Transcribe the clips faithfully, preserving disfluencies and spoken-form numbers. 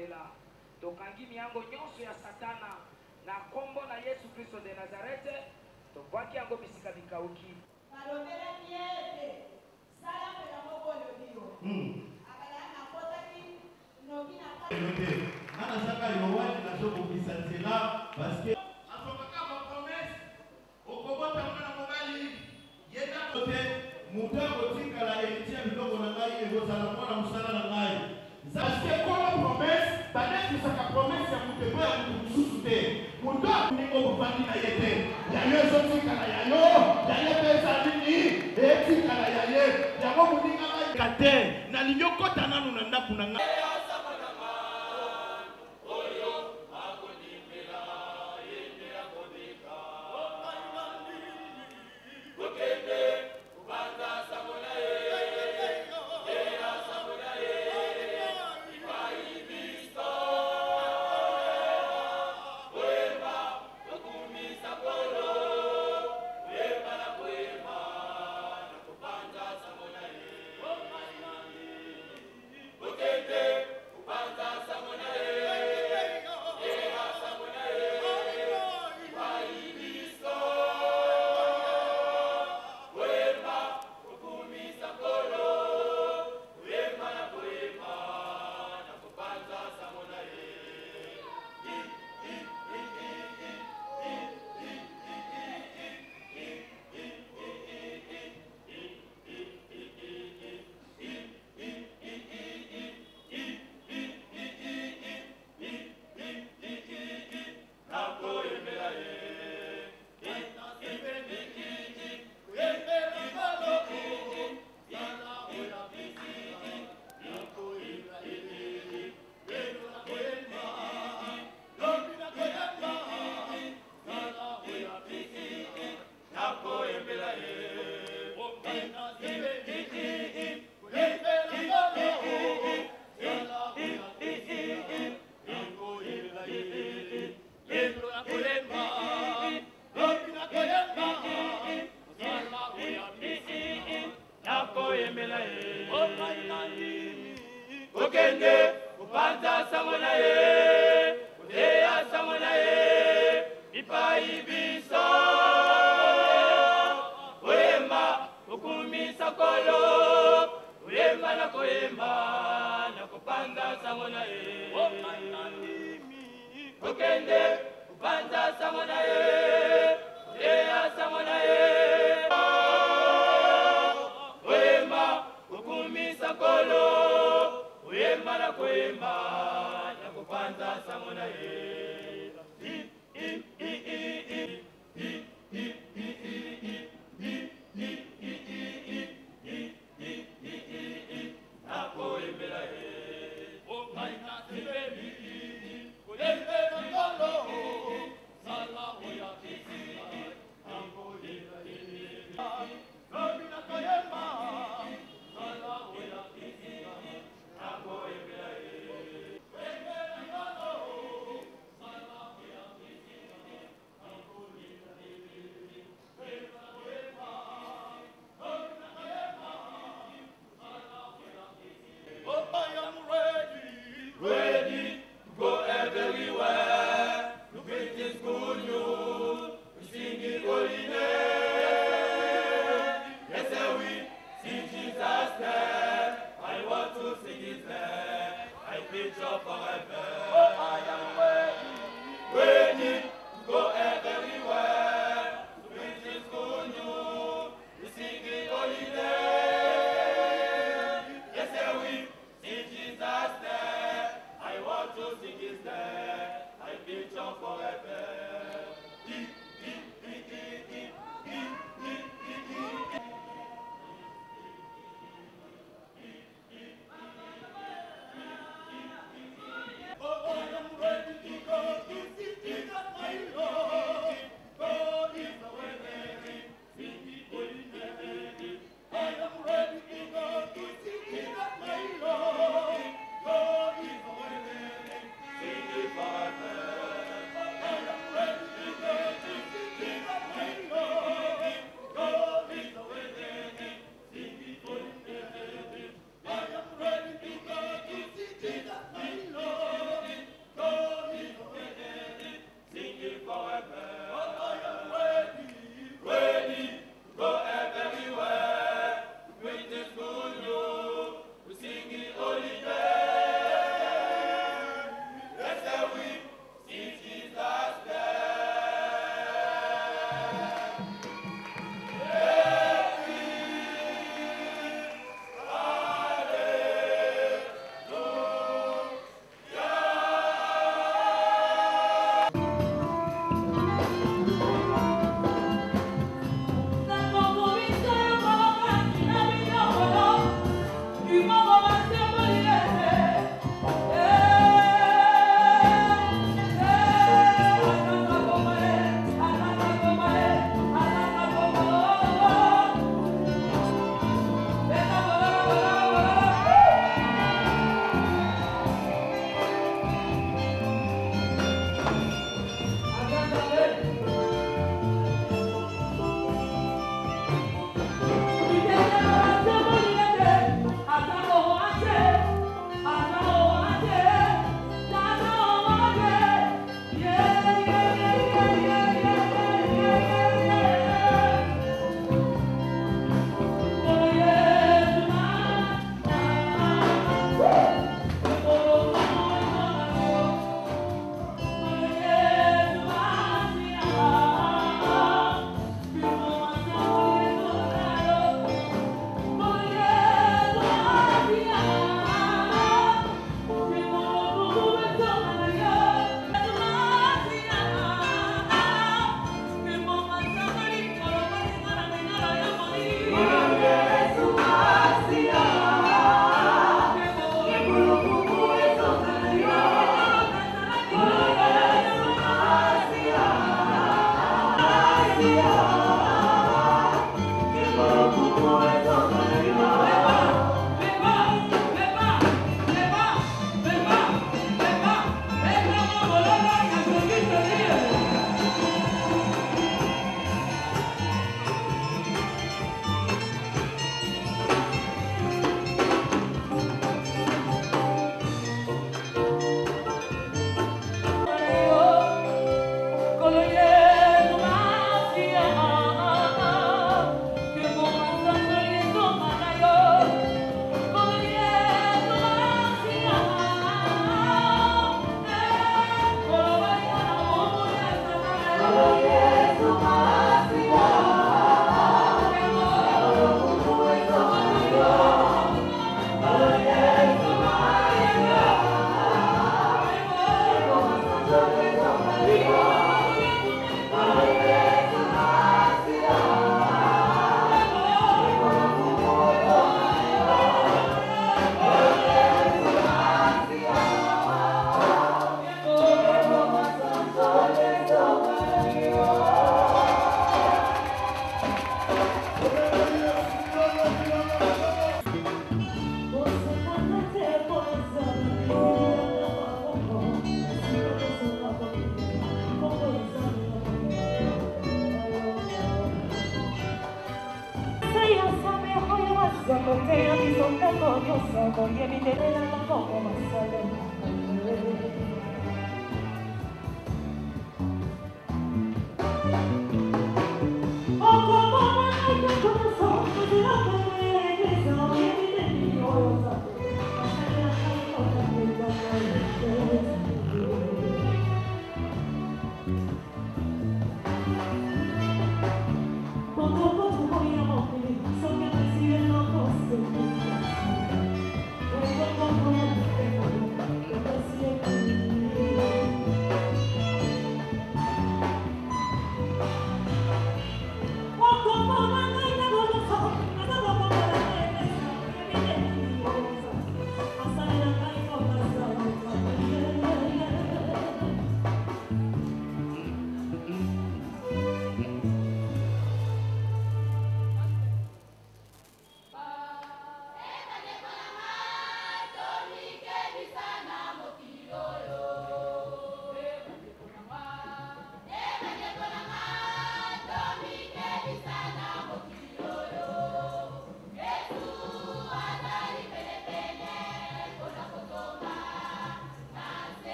kolela. Tokangi miango nyonso ya satana na kombo na Yesu Kristo de Nazarete. Tobwaki yango bisika bikauki. Malobela niete. Sala pela mobolo dio. Akala na kotaki noki na kati. Ana saka yowani na soko bisantela parce que asokaka ma promesse okobota mwana mobali yenda kote mutako tikala elitia biloko na ngai ezala mwana musala na ngai. Parce que kola promesse badaki saka promesse ya mutebo ya mususu te. Muto ningo bofandi na yete. Ya yeso tikala ya yo, ya yepesa nini? Etikala ya ye. Ya mo muninga ngai kate na linyokota nanu na ndaku na ngai. Go,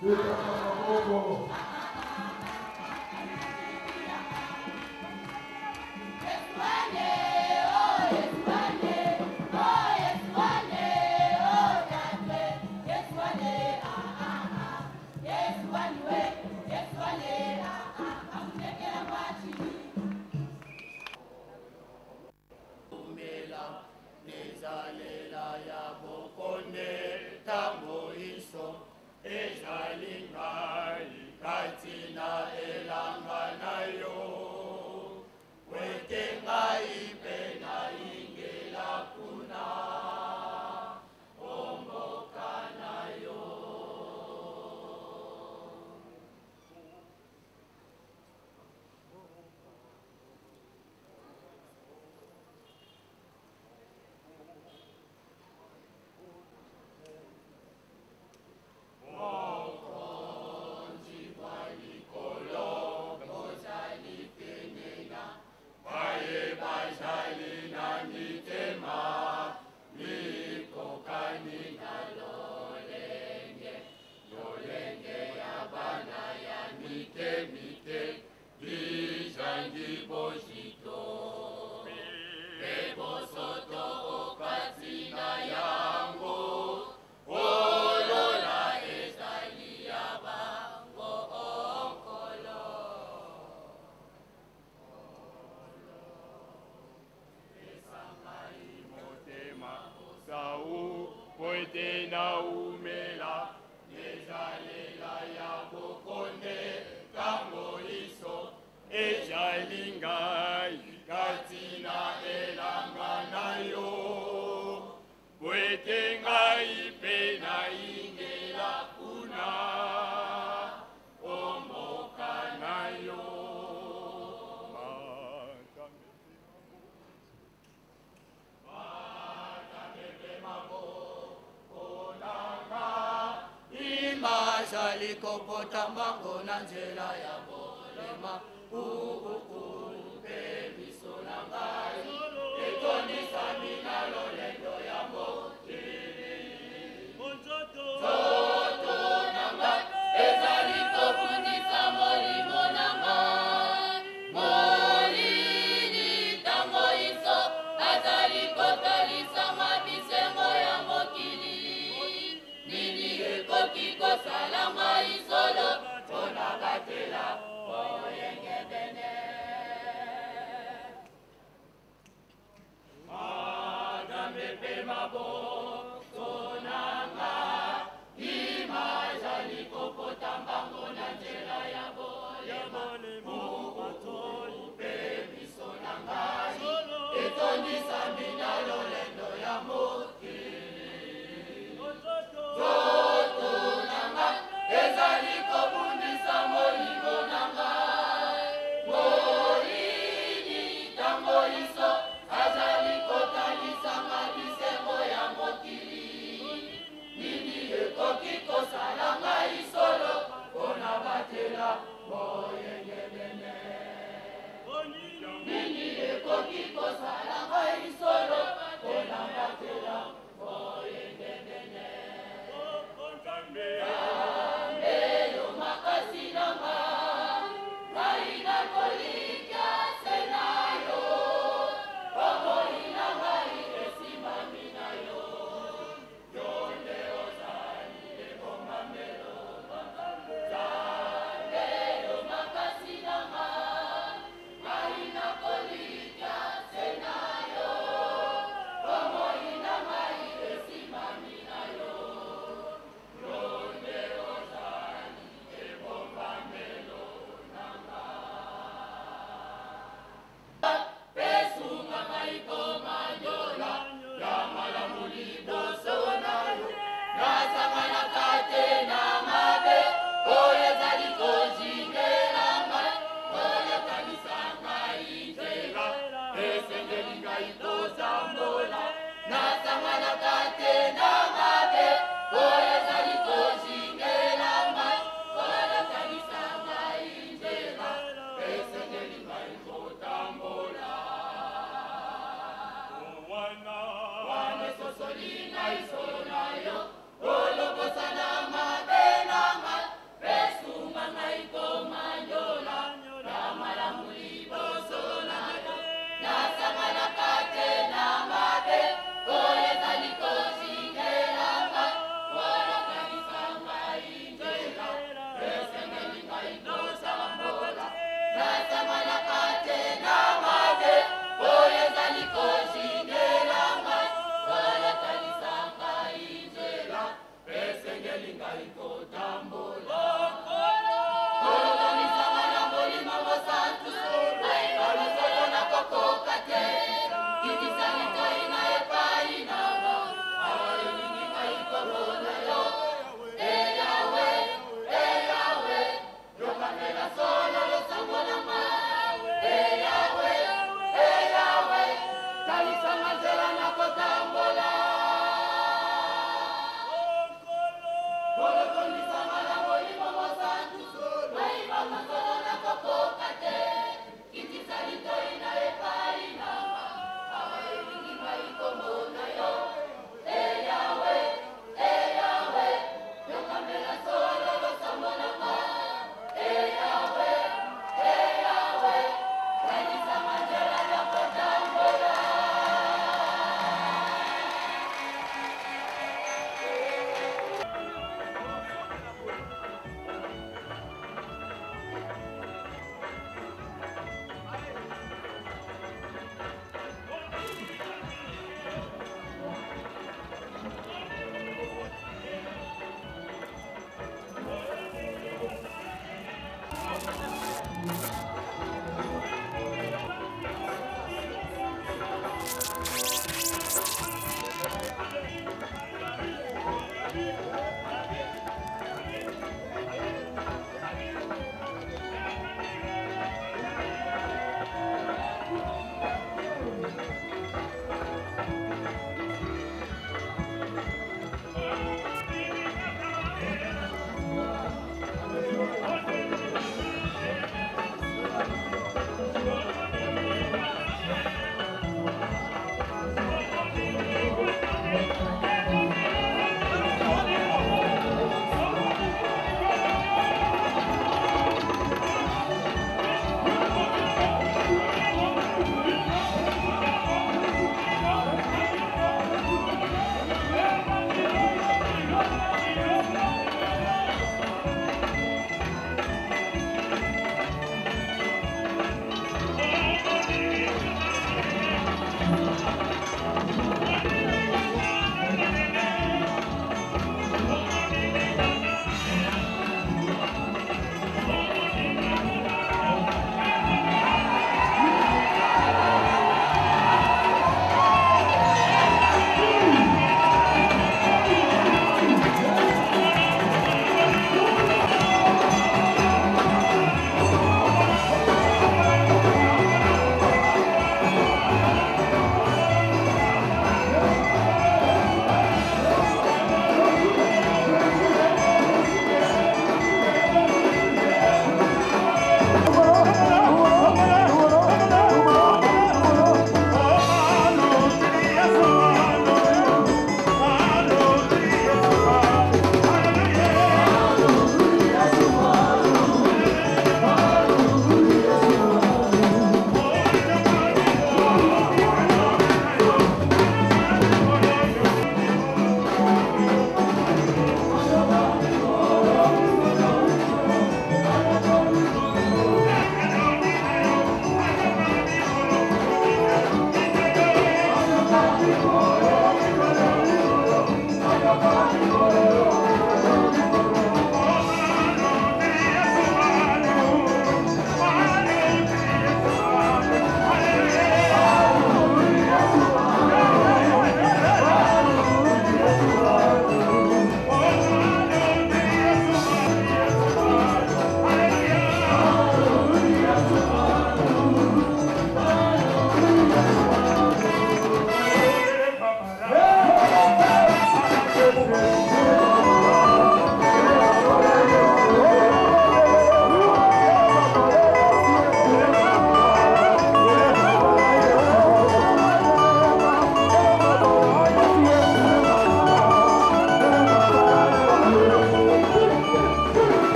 Solo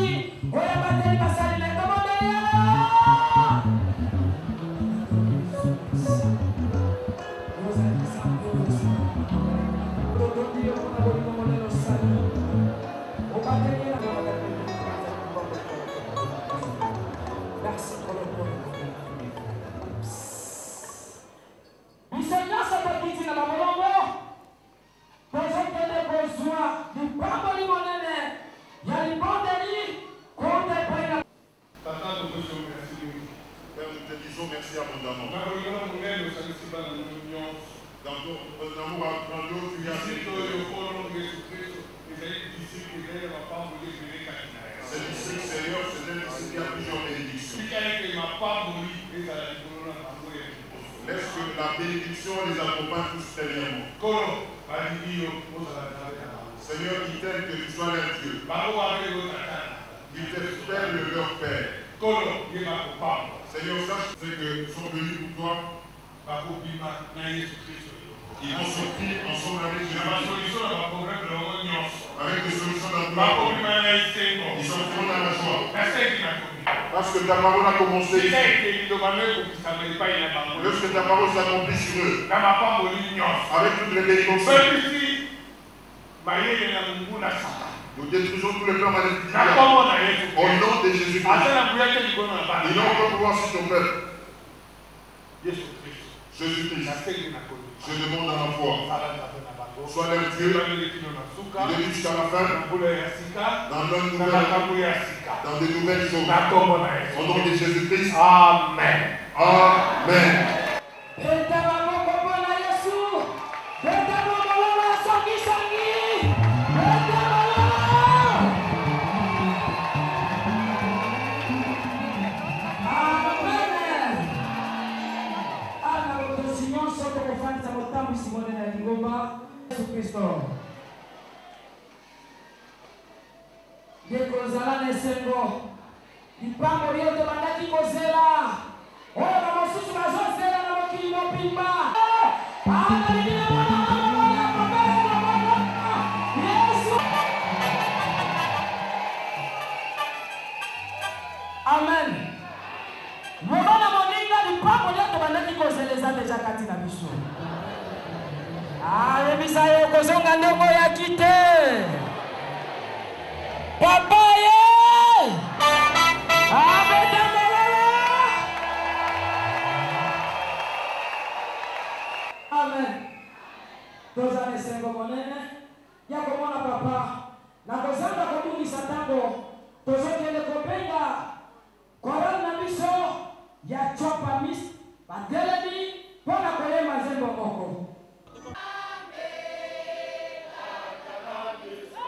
bateli, oya bateli basali le komandaya. Merci abondamment. Dans ton amour à Dieu, tu viens c'est disciple Seigneur, c'est un disciple qui a plusieurs bénédictions. Laisse que la bénédiction les accompagne tous dernièrement. Seigneur, ils t'aiment que tu sois leur Dieu. Ils t'espèrent de leur Père. Seigneur, sache que sont venus pour toi. Ils vont sortir ensemble avec Jésus. Avec des solutions dans tout le monde. Ils sortiront dans la joie. Parce que ta parole a commencé. Lorsque ta parole s'accomplit sur eux. Avec toutes les bénédictions. Nous détruisons tous les plans manipulatifs. Au nom de Jésus-Christ. Ils n'ont pas pouvoir sur ton peuple. Jésus-Christ. Je demande dans la foi. Sois leur Dieu. De début jusqu'à la fin. Dans de nouvelles, dans de nouvelles choses. Au nom de Jésus-Christ. Amen. Amen. Yesu Kristo yekozala nesengo lipango lyote bandaki kozela oyo bamosusu bazozela na mokili mobimba Yesu. Amen. Mobana moninga lipango lyote bandaki kozela eza deja kati na biso. Ah, bisa yo kozonga ndongo ya kite. Papa ye. Amen. Toza nesengo monene. Ya komona papa. Na kozanga kodungisa tango. Tozokende kopenga. Korona na biso ya chopa mis. Badelemi. Pona koyema zembo moko. Amen.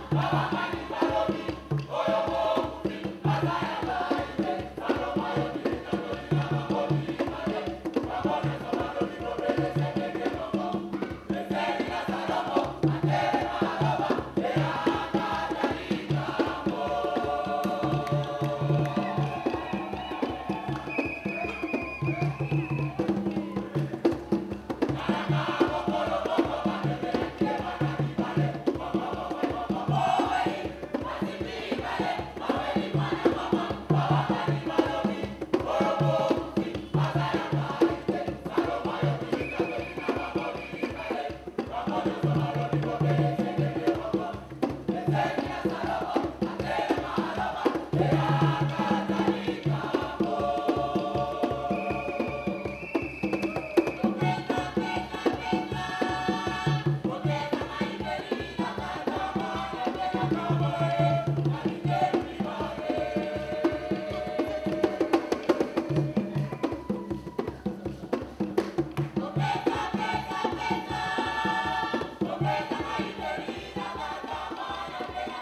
Thank you.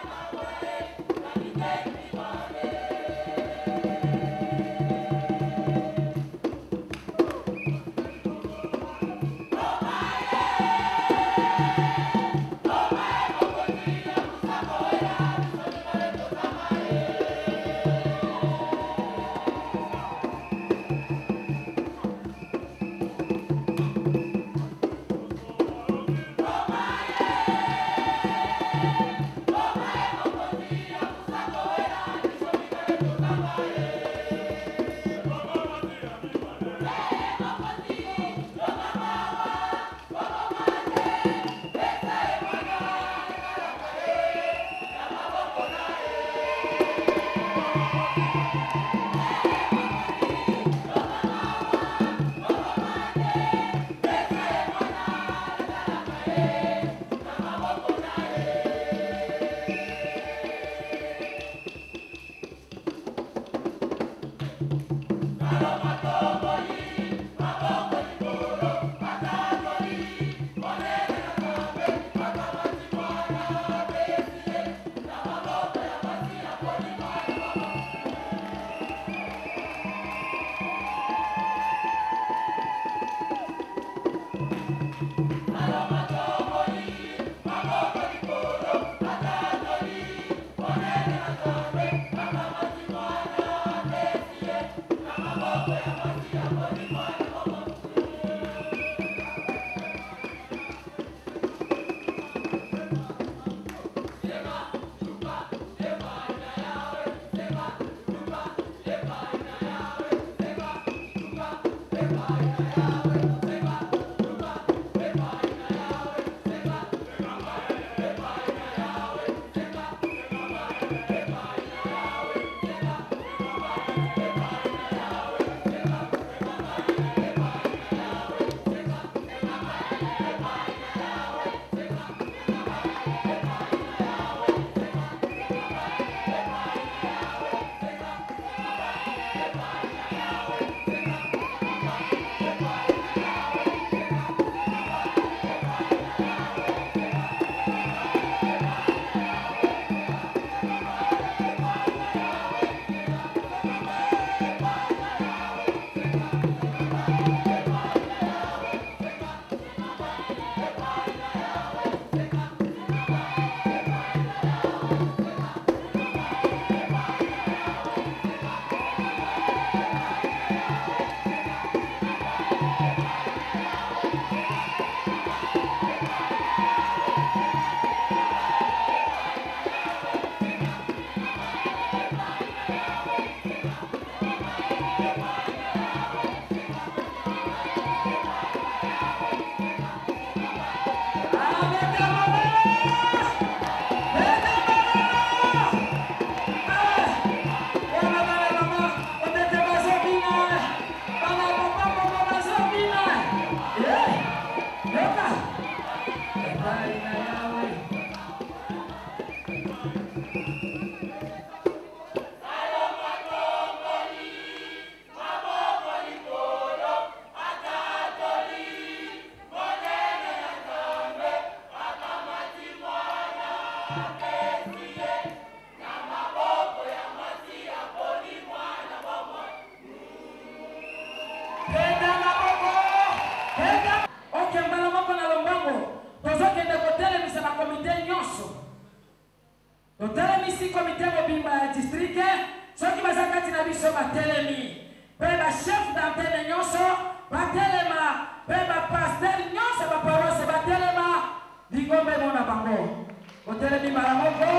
totelemi siko mitemo bimba ya district soki baza kati na biso batelemi pe ba chef d'antenne nyonso batelema pe ba pasteur nyonso ba paroisse batelema lingombe mona bango otelemi mara moko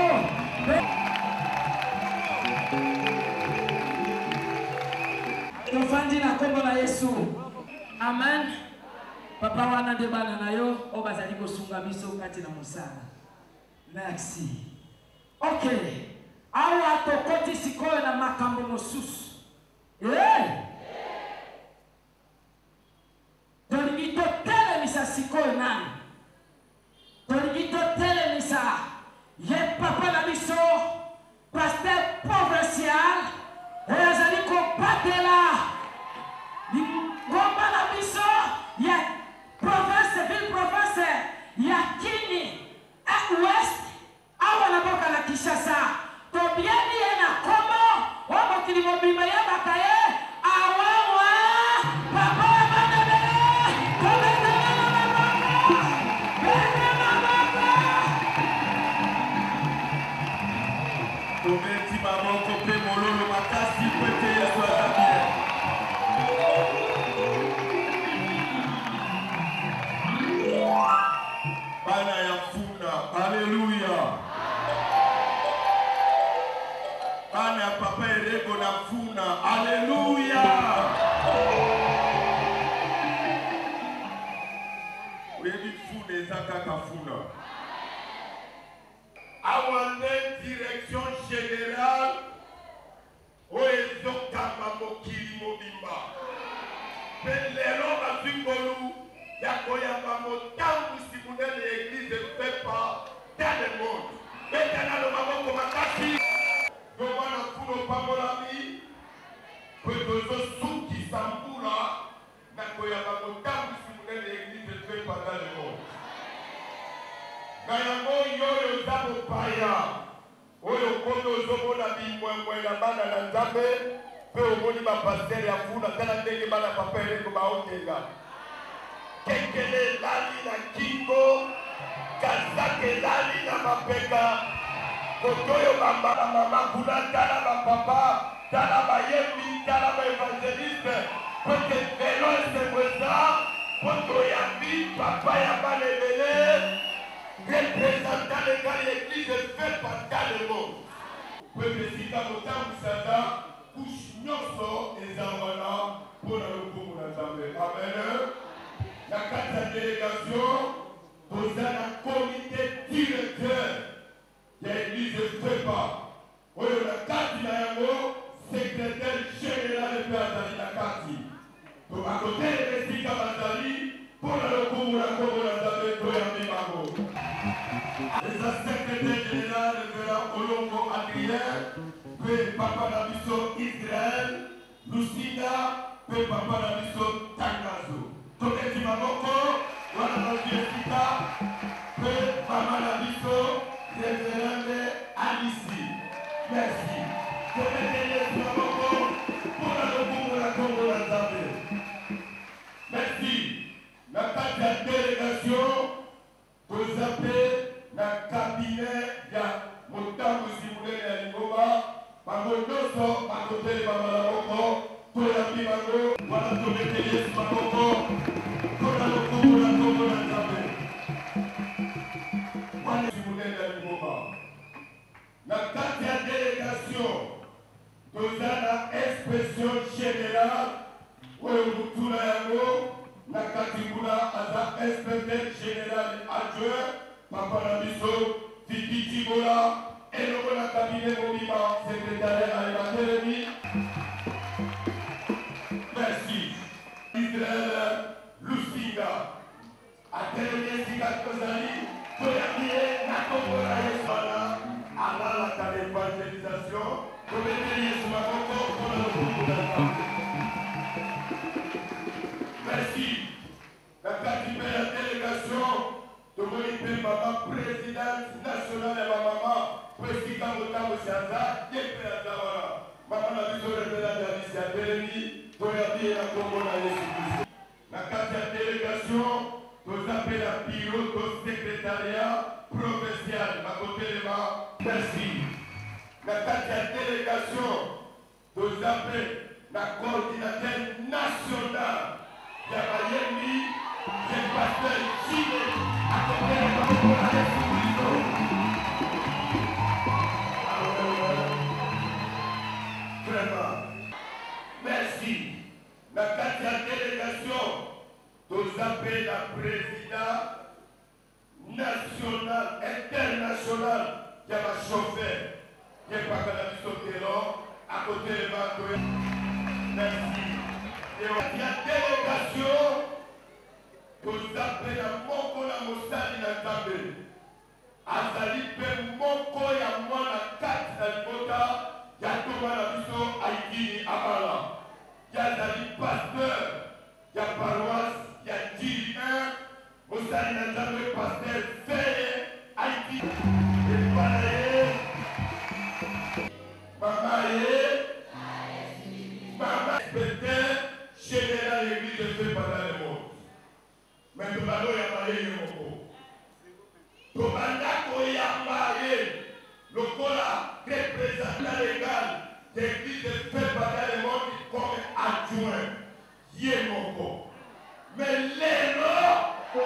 tofandi na kombo na Yesu amen. Papa wana nde bana na yo o bazali kosunga biso kati na mosala. Merci. Okay. Awa tokoti sikoyo na makambo mosusu. Eh? Tolingi totelemisa sikoyo nani? Tolingi totelemisa ye papa na biso pasteur provincial e azali kopatela ngomba na biso ya province, ville province ya Kini à ouest awa na boka na Kinshasa tobieni ye na kombo wa mokili mobimba ya bakaye awawa papa ya banabele tobetela na maboko bene maboko tobeti maboko pe mololo makasi kwete Yesu atabie. Bana ya funda, haleluya. Bana ya papa erego na funda, haleluya. Webi funda ezakaka funda. Awande direction générale oezokamba mokili mobimba. Pelero bazingolu yakoyamba motambu simunene l'église ne fait pas dans le monde. Maintenant le maboko makasi domana kuno pamolami kwedozo suki sambula nakoyamba motambu simunene l'église ne fait pas dans le monde. Kayango yoyo zabo paya oyo kondo zomona bimwemwe na bana na nzambe pe omoni bapasteur ya funa tala ndenge bana papa ereko baotenga kekele lali na kingo kazake lali na mapeka kotoyo bambala mama kuna tala bapapa tala bayembi tala baevangeliste kote velo esemweza koto ya bi papa ya balebele représentant les gars de l'église fait partie le monde. Peuple sika motambu sata couche nyonso ezangwana pour le coup na Nzambe. Amen. La carte de délégation dans un comité directeur de l'église fait pas. Oyo la carte na yango secrétaire général de Azali la carte. Donc à côté de sika bazali pour le coup na Kongo na Nzambe to yambi bango. Les secrétaires général de Olongo Adrien, puis Papa Nabiso Israël, Lucina, puis Papa Nabiso Tangazo. Toketi Mamoko, Wana Jessica, puis Papa Nabiso, Révérende Alici. Merci. Toketi Mamoko, pour la Lobo la Congo la Zambie. Merci. La carte de délégation, vous appelez na cabinet ya motambu simule ya lingoma bango nyonso bakoteli bamala moko toyambi bango wana tobeteli Yesu maboko tona lokumu na Kongo na Nzambe wana simule ya lingoma na kati ya délégation toza na inspection générale oyo mutuna yango na kati kuna aza inspecteur général adjoint Papa Nabiso, Titi Tibola, et le cabinet Mobima, secrétaire à l'Évangélie. Merci. Israël Lucinga, à Télémie Sika Kozali, Toyamie, Nakobola Yesana, à la l'évangélisation, pour les Yesuma Koko, pour le merci. La quatrième délégation. Tomoni Papa, présidente nationale de ma maman, président de Tambo Siaza, qui est président. Maman a vu le président de la Mission Bérénie, pour la vie et la Congo dans les La quatrième délégation, nous appelle à bureau au secrétariat provincial. Ma côté, merci. La quatrième délégation, nous appelle la coordinateur national. Il y a Mayemi, le pasteur Chile, à côté de la Vraiment. Merci. La quatrième délégation, nous appelle la présidente nationale, internationale, qui a ma chauffeur, qui est pas la mission à côté de ma. Merci. Et la délégation, nous appelle à Moko la Moussali na Tambe. Azali pe Moko ya mwana kati na libota, ya toma na biso Haïti Amala. Ya zali pasteur, ya paroisse, ya Dili un, Moussali na Tambe pasteur Feye, Haïti. Et Palaye, Mamaye, Mama, peut-être, général l'église de Feu pendant le monde. Mais tout le monde a marié le mot. Tout le monde a marié le cola représentant légal de l'église de Feu pendant le monde comme adjoint. Yémoko. Mais les lots,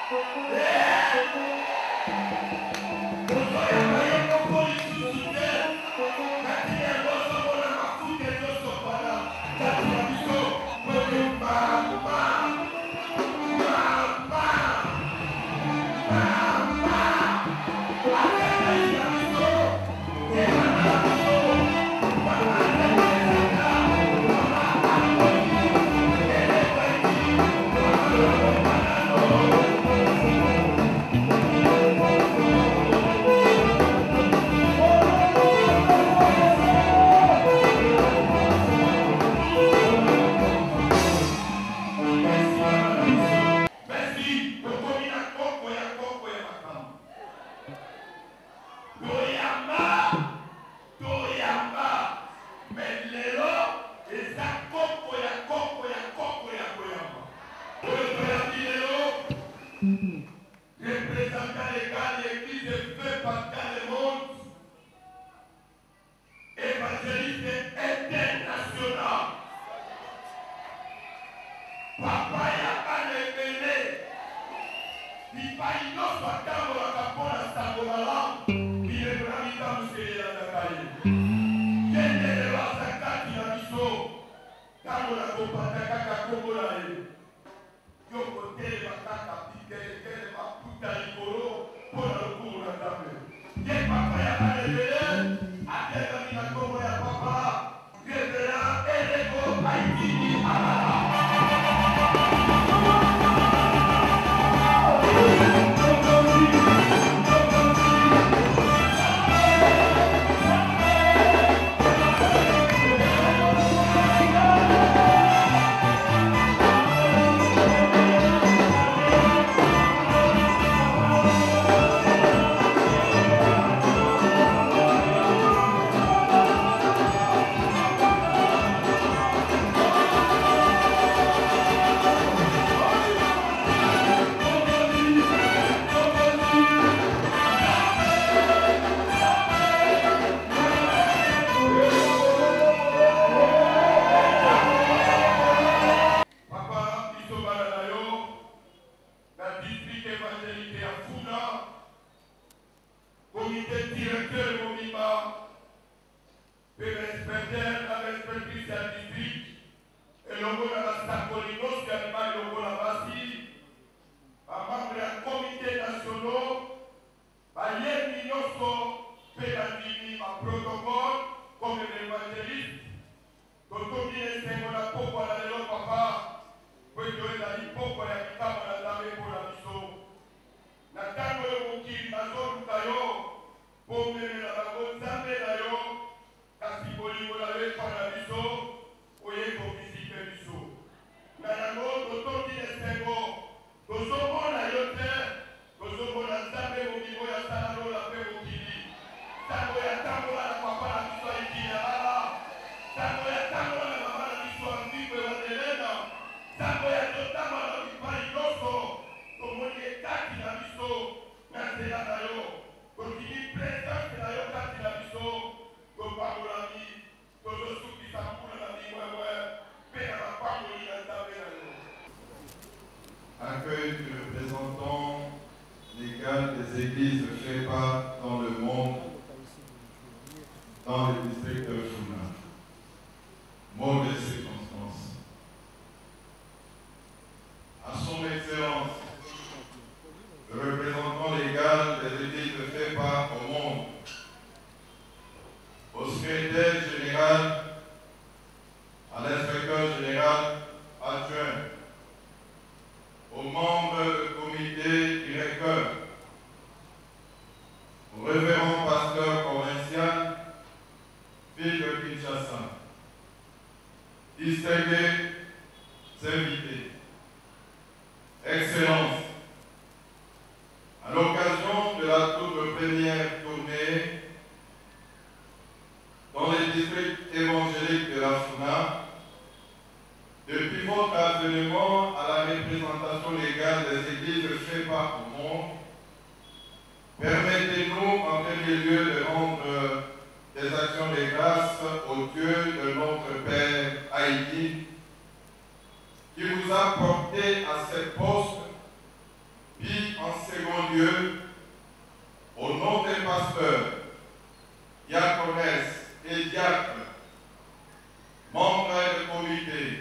représentant légal de l'église de Feu partout le monde, évangéliste international. Papa Yakane Bene, il va y avoir un temps où la capone à Sabola, il est vraiment dans le ciel de la caille. Il est de la Sakati à Miso, quand on a compris à Kakakobola. Yo côté bakaka pikele maputa likolo pona lokuru na Nzambe. Ye papa ya balebele ateka mina kombo ya papa Revera Eleko Haïti Amala. Tango ya tango na mama na biso andiwe wa delena. Tango ya totama na bipai dans le district de Funa. Mauvaise circonstance. À son Excellence, le représentant légal des églises de FEPA au monde, au secrétaire général, à l'inspecteur général adjoint, aux membres du comité directeur, au révérend pasteur provincial, ville de Kinshasa, distingués invités, Excellences, à l'occasion de la toute première tournée dans les districts évangéliques de la Funa, depuis votre avènement à la représentation légale des églises de FEPA au monde, permettez-nous en premier lieu de rendre des actions de grâce au Dieu de notre Père Haïti, qui vous a porté à ce poste, puis en second lieu, au nom des pasteurs, diaconesses et diacres, membres du comité,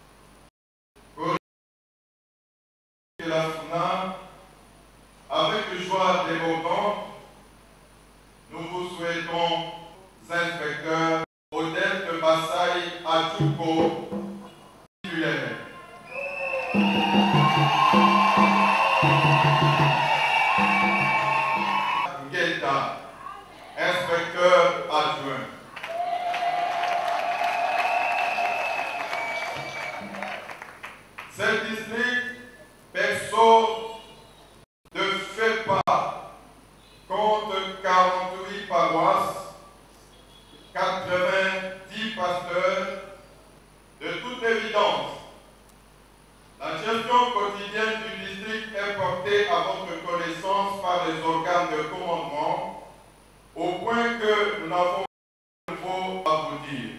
de la Funa, avec joie débordante, nous vous souhaitons, inspecteurs, Odette Bassaï Adjouko, titulaire. Guetta, inspecteur adjoint. Ce district perso ne fait pas compte quarante-huit paroisses, quatre-vingt-dix pasteurs. De toute évidence, la gestion quotidienne du district est portée à votre connaissance par les organes de commandement, au point que nous n'avons pas de nouveau à vous dire.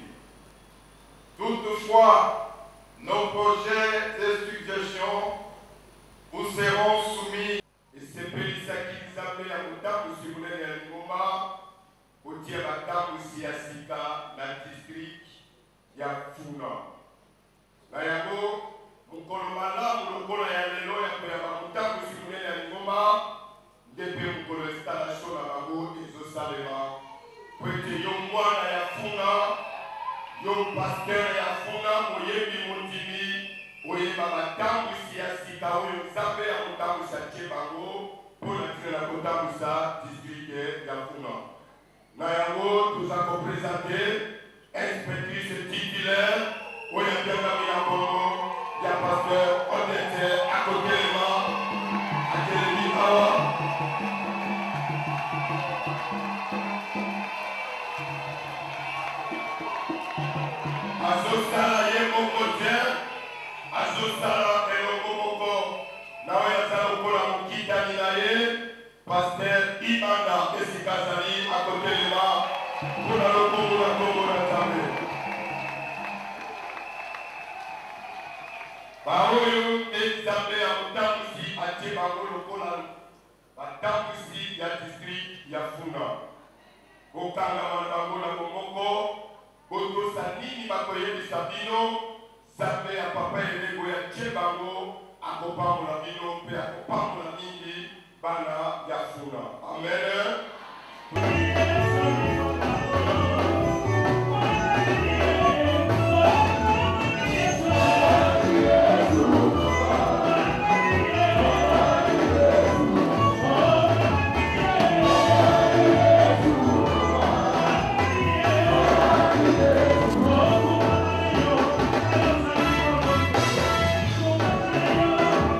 Toutefois, nos projets et suggestions vous seront soumis. Et c'est Pélissa qui nous appelle à Moutabu, si vous voulez, à Ngoma, au Tiabatabu, si à Sika, la district, il y a Funa. Là, il y a mukolo malamu lokola ya lelo ya koyamba motambu si monene ya lingomba nde mpe mokolo installation na bango ezosalema po ete yo mwana ya Funa, yo paster ya Funa, moyebi mondimi oyeba batambwisi ya sika oyo nzambe ya kotambwisa tie bango mpo na ntina na kotambwisa district ya Funa. Na yango toza kopresente inspectrice titulaire oyo atengami na Congo ya pasteur Odette Akotelema atelemi awa azosala ye moko te, azosala elongo moko na oyo azala lokola mokitani na ye pasteur Ibanda esika azali akotelema mpona lokongo na Kongo na Nzambe. Baoyo Nzambe ya motambusi atie bango lokola batambusi ya district ya Funa. Kokangama na bango na bomoko, kotosa nini bakoyebisa bino, Nzambe ya papa elego ya tie bango akopambola bino mpe akopambola mingi bana ya Funa. Amen.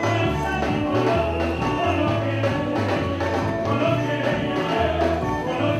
Thank you.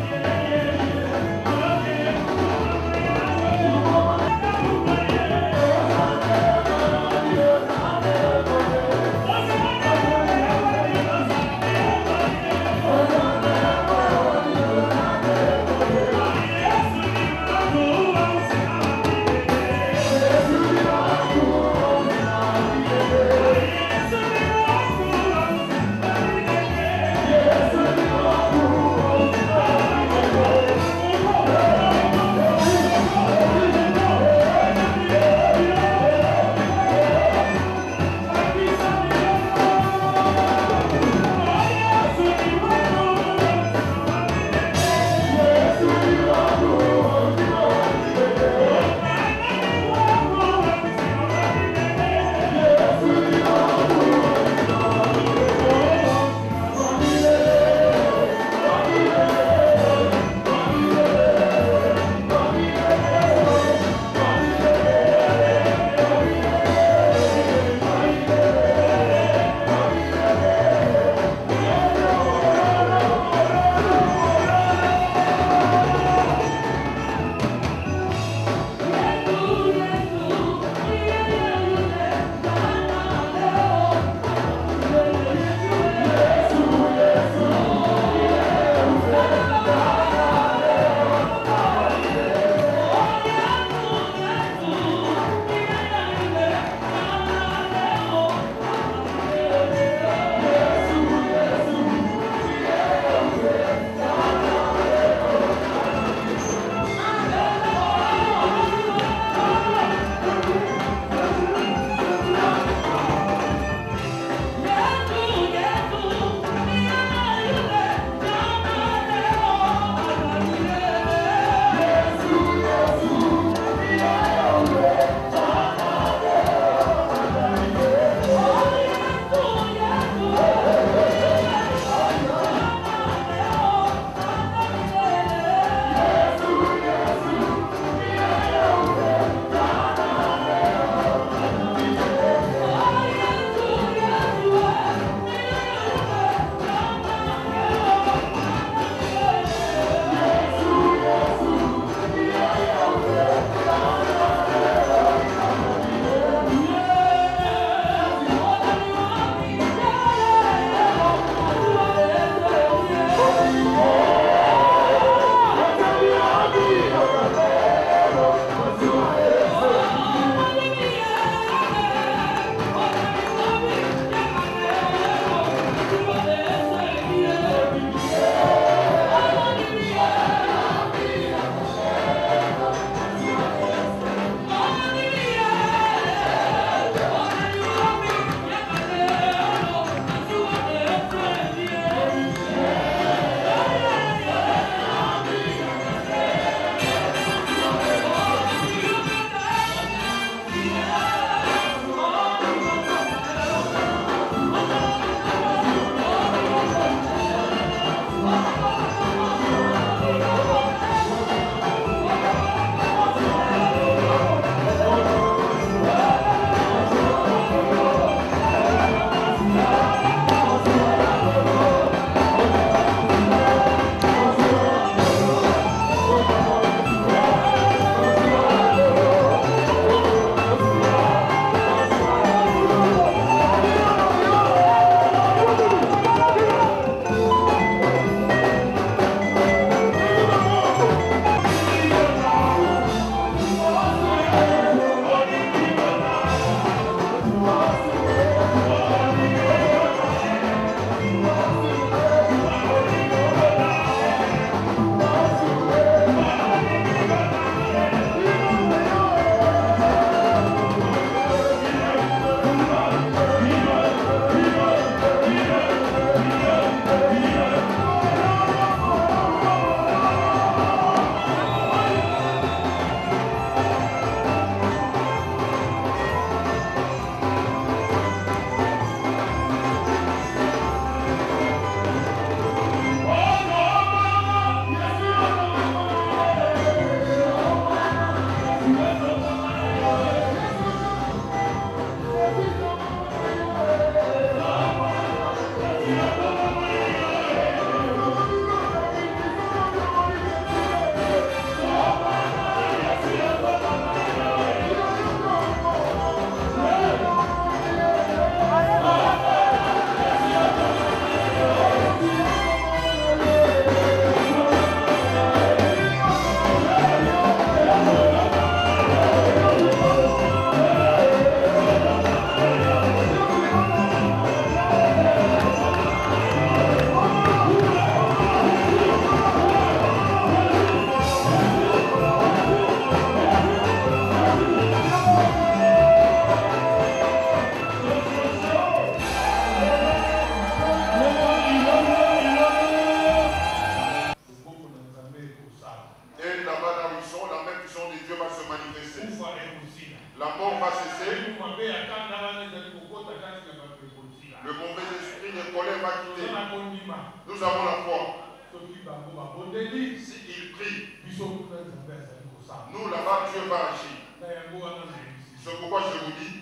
Et là-bas, là où ils sont, la même puissance de Dieu va se manifester. La mort va cesser. Le mauvais esprit de colère va quitter. Nous avons la foi. S'ils prient, nous là-bas, Dieu va agir. C'est pourquoi je vous dis,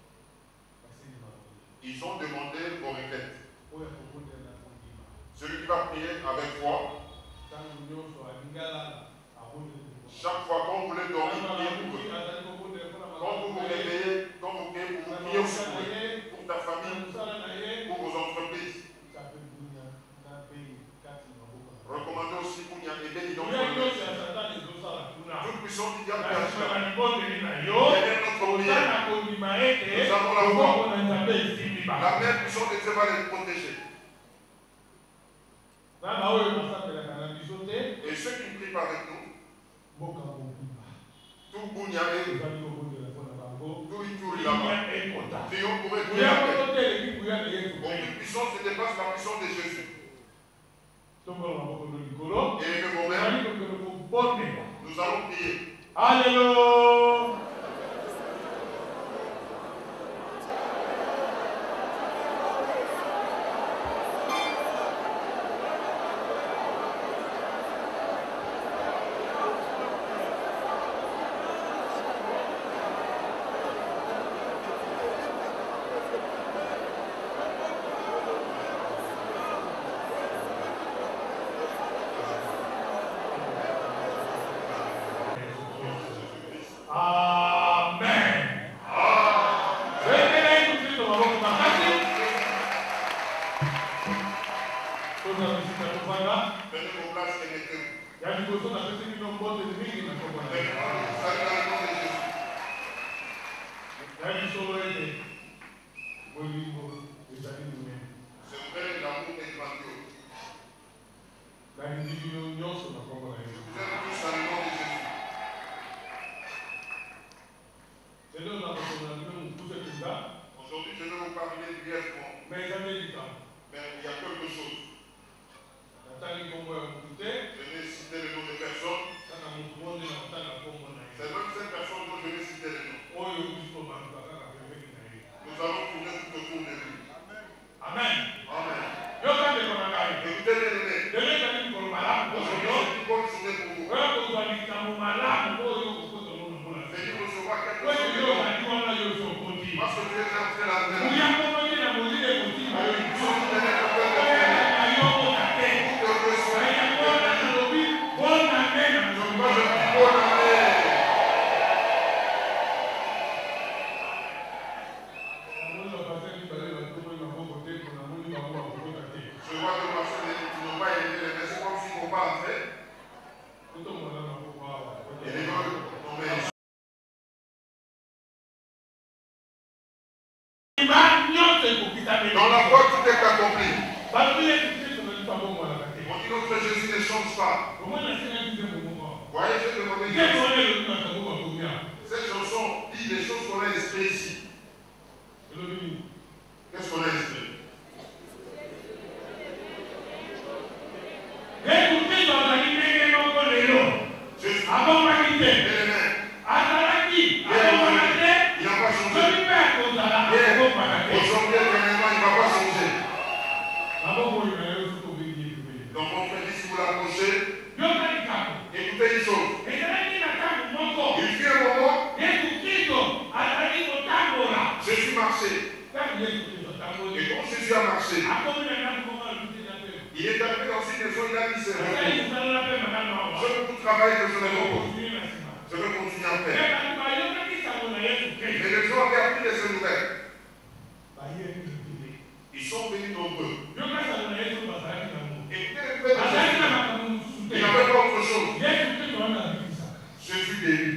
ils ont demandé vos requêtes. Celui qui va prier avec foi, chaque fois quand vous voulez dormir, priez pour eux. Quand vous vous réveillez, quand vous priez, vous priez aussi pour eux, pour ta famille, pour vos entreprises. Recommandez aussi pour y aider les gens. Toute puissance du diable derrière notre prière. Nous avons la foi. La même puissance de Dieu va les protéger. Et ceux qui prient avec nous, tout Bouniaé, tout Ituri là-bas, prions pour eux. Aucune puissance ne dépasse la puissance de Jésus. Et le moment, nous allons prier. Alléluia. Aujourd'hui, je vais vous parler brièvement. Mais il y a quelque chose. Je vais citer le nom de personnes. C'est même cette personne dont je vais citer le nom. Nous allons tourner tout autour de lui. Amen. Amen. Écoutez bien, aimés. Aujourd'hui, c'est une bonne journée pour vous. Venez recevoir quelque chose de bon. Parce que Dieu est en train de dans la foi, tout est accompli. On dit notre Jésus ne change pas. Voyez, je vais demander cette chanson dit des choses qu'on a inspirées ici. Qu'est-ce qu'on a inspiré? Donc mon frère dit, si vous l'approchez, écoutez une chose. Il fut un moment, Jésus marchait. Et quand Jésus a marché, il est arrivé dans cette maison, il a dit, c'est vrai. Je veux tout travailler que je ne repose. Je veux continuer à faire. Mais les gens avaient appris de ces nouvelles. Ils sont venus nombreux. Et quel est le fait de Jésus? Il n'avait pas autre chose. Jésus guérit.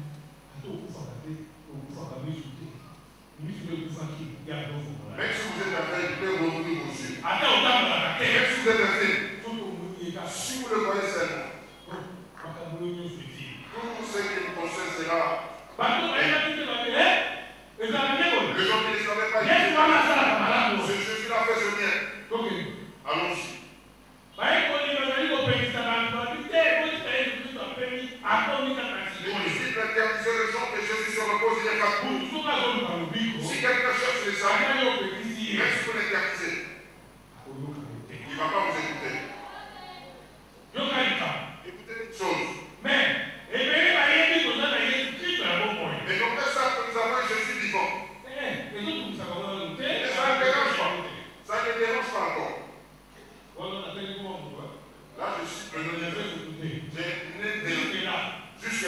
Même si vous êtes aveugle, vous pouvez rouvrir vos yeux. Même si vous êtes aveugle, si vous le voyez seulement, tout ce qui nous concerne sera. Les gens qui ne savaient pas, Jésus l'a fait ce bien. Allons-y.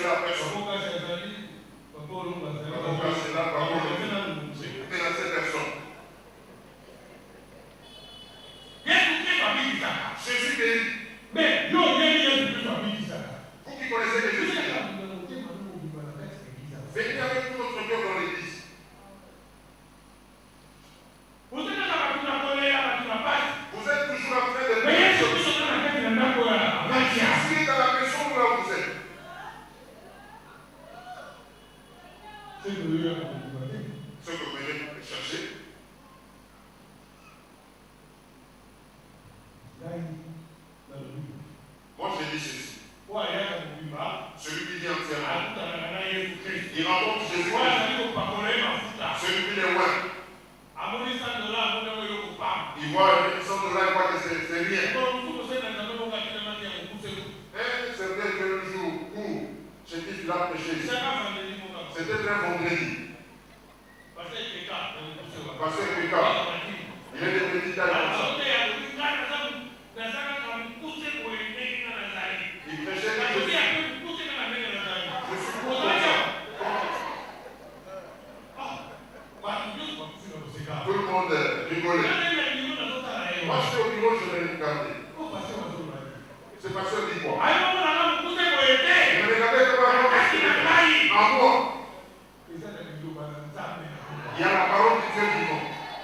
casser la personne. On va casser la parole. Menacer personne. Jésus guérit. Mais yo yeye Yesu Kristo abidisa. Vous qui connaissez que Jésus est là, venez avec tout notre cœur dans l'église. Vous êtes toujours en train de prier. Jésus est dans la maison où là vous êtes. Ce que vous venez chercher. Moi je dis ceci. Celui qui vient entièrement, il rencontre Jésus. Celui qui est loin, il voit une cent dollars, il voit que c'est rien. Et c'était le jour où j'étais là prêcher. C'était un vendredi. Pasteur Picard, il est de petite taille comme ça. Il prêchait que je suis. Je suis pour ça. Tout le monde rigolait. Moi, je suis au bureau, je vais regarder. C'est pasteur dit quoi? Il me regardait comme un en moi. Il y a la parole de Dieu vivant.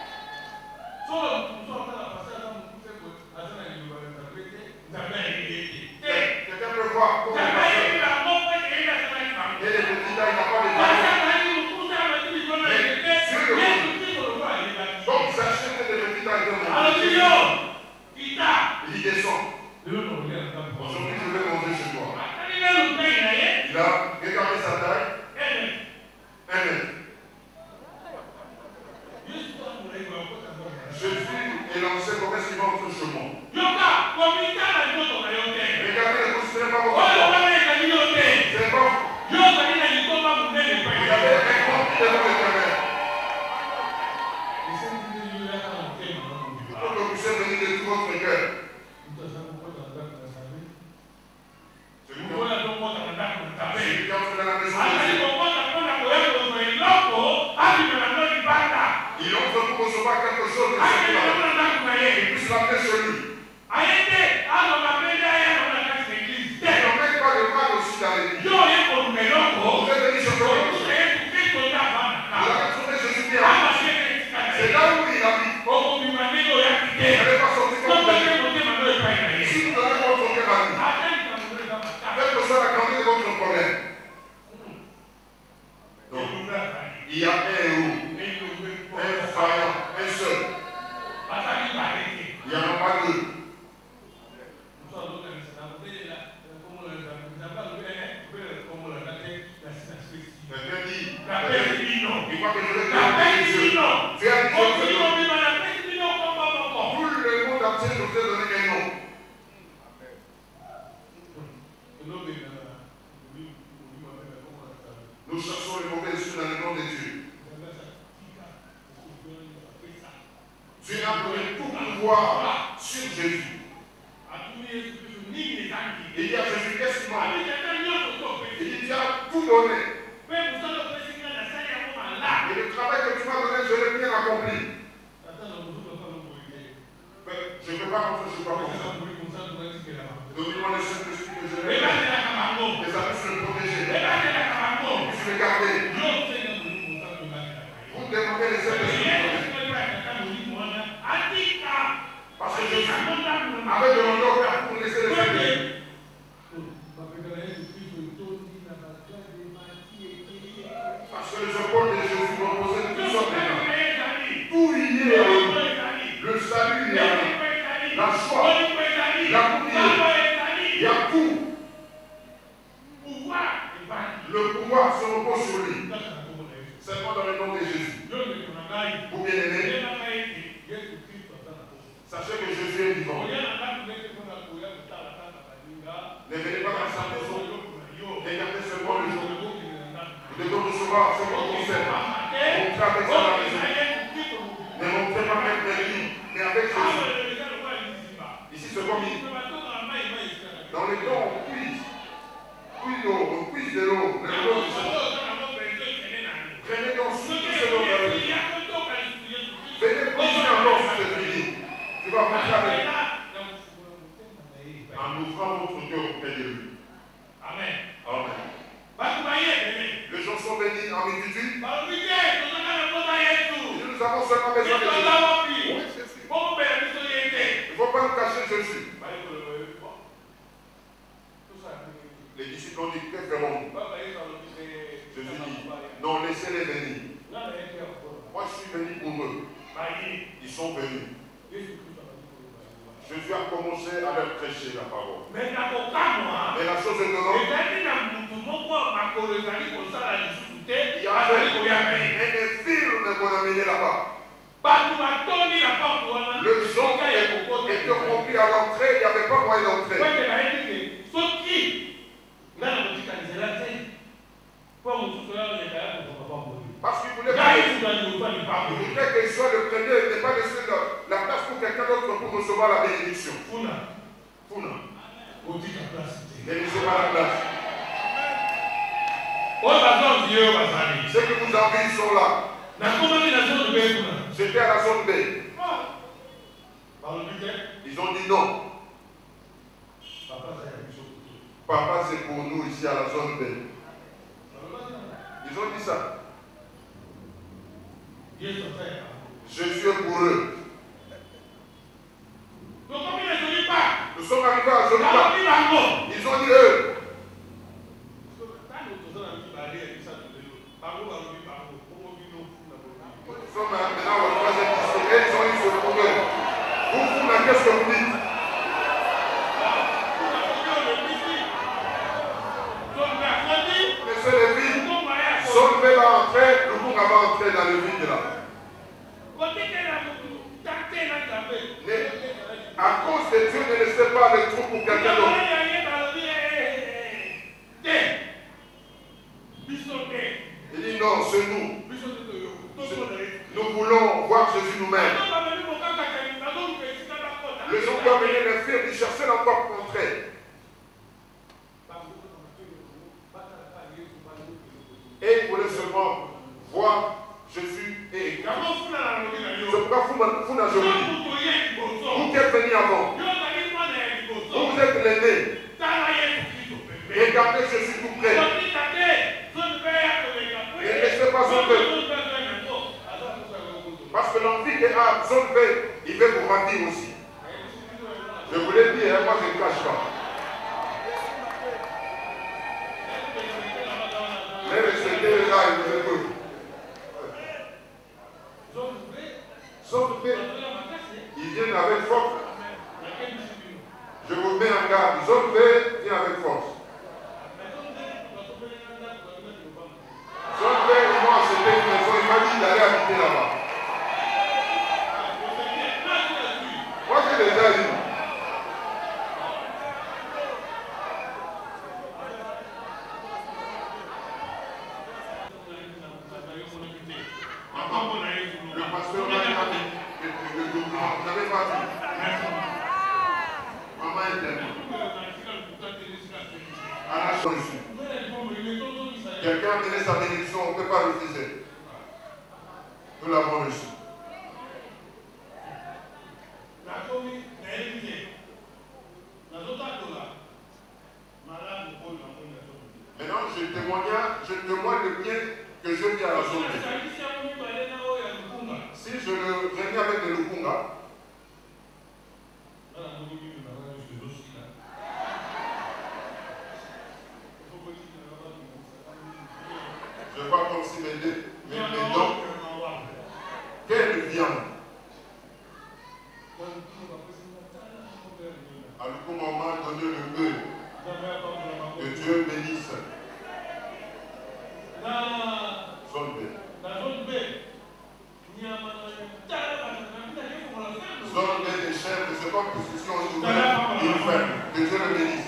Quelqu'un peut voir comment il va faire. Et les petits tailles, il n'a pas de parole. Mais sur le monde. Donc, sachez que les petits tailles dans il y descend. Aujourd'hui, je vais manger chez toi. Il a regardé sa taille. Un mètre. Jésus est lancé comme est-ce qu'il va entre chemin. Regardez les considérez pas votre corps. C'est bon. Vous avez un grand pied devant l'éternel. Il faut que vous puissiez venir de tout votre cœur. Celui qui entre dans la maison de Dieu. Il entre pour recevoir quelque chose de ce plan. Il puisse l'amener chez lui. Il n'emmène pas le mal aussi dans l'église. Vous êtes venu chercher quelque chose. Vous avez trouvé Jésus qui habite. C'est là où il habite. Vous n'allez pas sortir comme vous êtes. Si vous donnez votre cœur à lui, quelle que soit la grandeur de votre problème. Donc, il y a un héros. Un faillant, un seul. Il n'y en a pas deux. Quelqu'un dit, il croit que je vais faire Dieu. Tu as dit Dieu. Tout le monde entier nous a donné un nom. Nous cherchons les mauvais esprits dans le nom de Dieu. Tu as donné tout pouvoir sur Jésus. Il dit à Jésus, qu'est-ce qu'il m'a dit? Il dit, tu as tout donné. Et le travail que tu m'as donné, je l'ai bien accompli. Mais je ne peux pas rentrer chez toi comme ça. Donne-moi le Saint-Esprit que je l'ai. Les amis, je le protéger. Je le garder. Vous demandez les Saint-Esprit. Parce que Jésus avait demandé au Père pour laisser les Saint-Esprit. Parce que les épaules de Jésus reposaient de toutes sortes de gens. Tout y est. Le salut y est. La joie. La prière. Il y a tout. Le pouvoir se repose sur lui. Seulement dans le nom de Jésus. Vous bien aimés, sachez que Jésus est vivant. Ne venez pas dans sa maison. Regardez seulement le jour. Vous devez recevoir ce qu'on concerne. Montrez avec ça la maison. Ne montrez pas avec les livres, mais avec Jésus. Ici, c'est comme il. Dans les dons, on puise. Puis on puise de l'eau. Le l'eau du Seigneur. Prenez donc ce selon la vie. Venez puiser encore sur cette vie. Tu vas rentrer avec. En ouvrant votre cœur auprès de lui. Amen. Amen. Les gens sont bénis en multitude. Nous avons seulement besoin de Jésus. Oui, c'est sûr. Il ne faut pas nous cacher Jésus. Les disciples ont dit, que ferons-nous? Jésus dit, non, laissez-les venir. Moi, je suis venu pour eux. Ils sont venus. Jésus a commencé à leur prêcher la parole. Mais la chose est donnante. Il y a un film qu'on a mené là-bas. Le son était rempli à l'entrée, il n'y avait pas moyen d'entrer. Parce qu'il voulait qu'il soit le premier, il n'est pas laissé la place pour quelqu'un d'autre pour recevoir la bénédiction. Funa. Funa. Ne laissez pas la place. Ceux qui vous envient sont là. J'étais à la zone B. Ils ont dit non. Papa, c'est pour nous ici à la zone B. Ils ont dit ça. Jésus est pour eux. Nous sommes arrivés à Joliba. Ils ont dit eux. Nous sommes maintenant au troisième district. Et ils ont dit ce pour eux. Vous, vous, qu'est-ce que vous dites? Laissez les vides. Son va entrer, le monde va entrer dans le vide là. Mais à cause de Dieu, ne laissez pas les trous pour quelqu'un d'autre. Il dit non, c'est nous. Nous voulons voir Jésus nous-mêmes. Les gens doivent venir les faire, ils cherchaient l'endroit pour entrer. Et ils voulaient seulement voir Jésus et c'est pourquoi vous n'avez jamais dit. Vous qui êtes venus avant, vous, vous êtes l'aîné. Regardez Jésus tout près. Ne laissez pas son peuple. Parce que l'envie qu'il a, son peuple, il veut vous mentir aussi. Je vous l'ai dit, hein, moi je ne cache pas. Mais restez là, il vous écoute. Sauf que ils viennent avec force. Je vous mets en garde. Ils ont fait, viennent avec force. Ils ont fait, ils vont acheter une maison. Il m'a dit d'aller habiter là-bas. Moi, j'ai déjà dit. Le pasteur m'a dit, vous n'avez pas dit. Maman est là. À la chose. Quelqu'un a donné sa bénédiction, on ne peut pas refuser. Nous l'avons reçu. Maintenant, je témoigne, je témoigne le bien que je vis à la zone. Si je le réunis avec le Lukunga, je vois comme si mes, mes, mes dents, quelle viande. À Lukunga, on m'a donné le bœuf. Que Dieu bénisse. Zone B. Zone B des chèvres, c'est comme position ouverte, une ferme. Que Dieu le bénisse.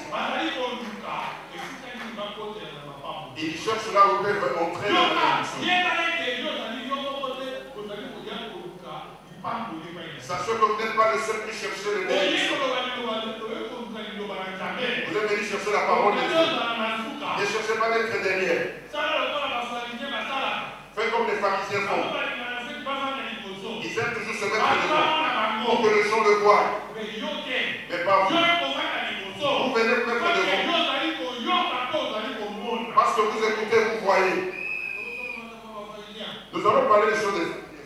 Il cherche là où ils peuvent entrer dans la bénédiction. Sachez que vous n'êtes pas le seul qui cherche le bénédiction. Vous êtes venu chercher la parole de Dieu. Ne cherchez pas d'être derrière. Faites comme les pharisiens font. Ils aiment toujours se mettre devant pour que les gens le voient. Mais pas vous. Vous venez vous mettre devant. Parce que vous écoutez, vous voyez. Nous allons parler des choses de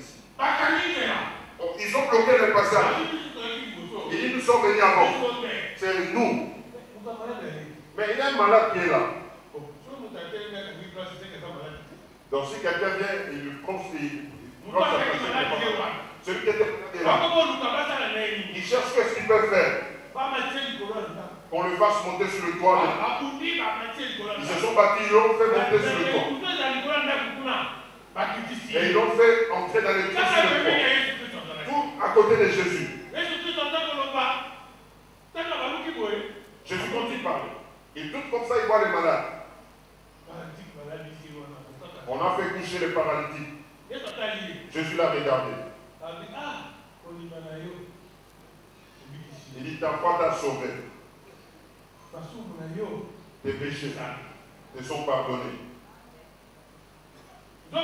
ils ont bloqué le passage. Ils disent nous sommes venus avant. C'est nous. Mais il y a un malade qui est là. Donc si quelqu'un vient, il lui prend, il prend sa place. Celui qui était là, il cherche qu'est-ce qu'il peut faire. Qu'on le fasse monter sur le toit. Ils se sont battus, ils l'ont fait monter sur le toit. Et ils l'ont fait entrer dans l'église sur le toit. Tout à côté de Jésus. Jésus quand il parle, il tout comme ça, il voit les malades. On a fait coucher les paralytiques. Jésus l'a regardé. Il dit, ta foi t'a sauvé. Tes péchés te sont pardonnés. Et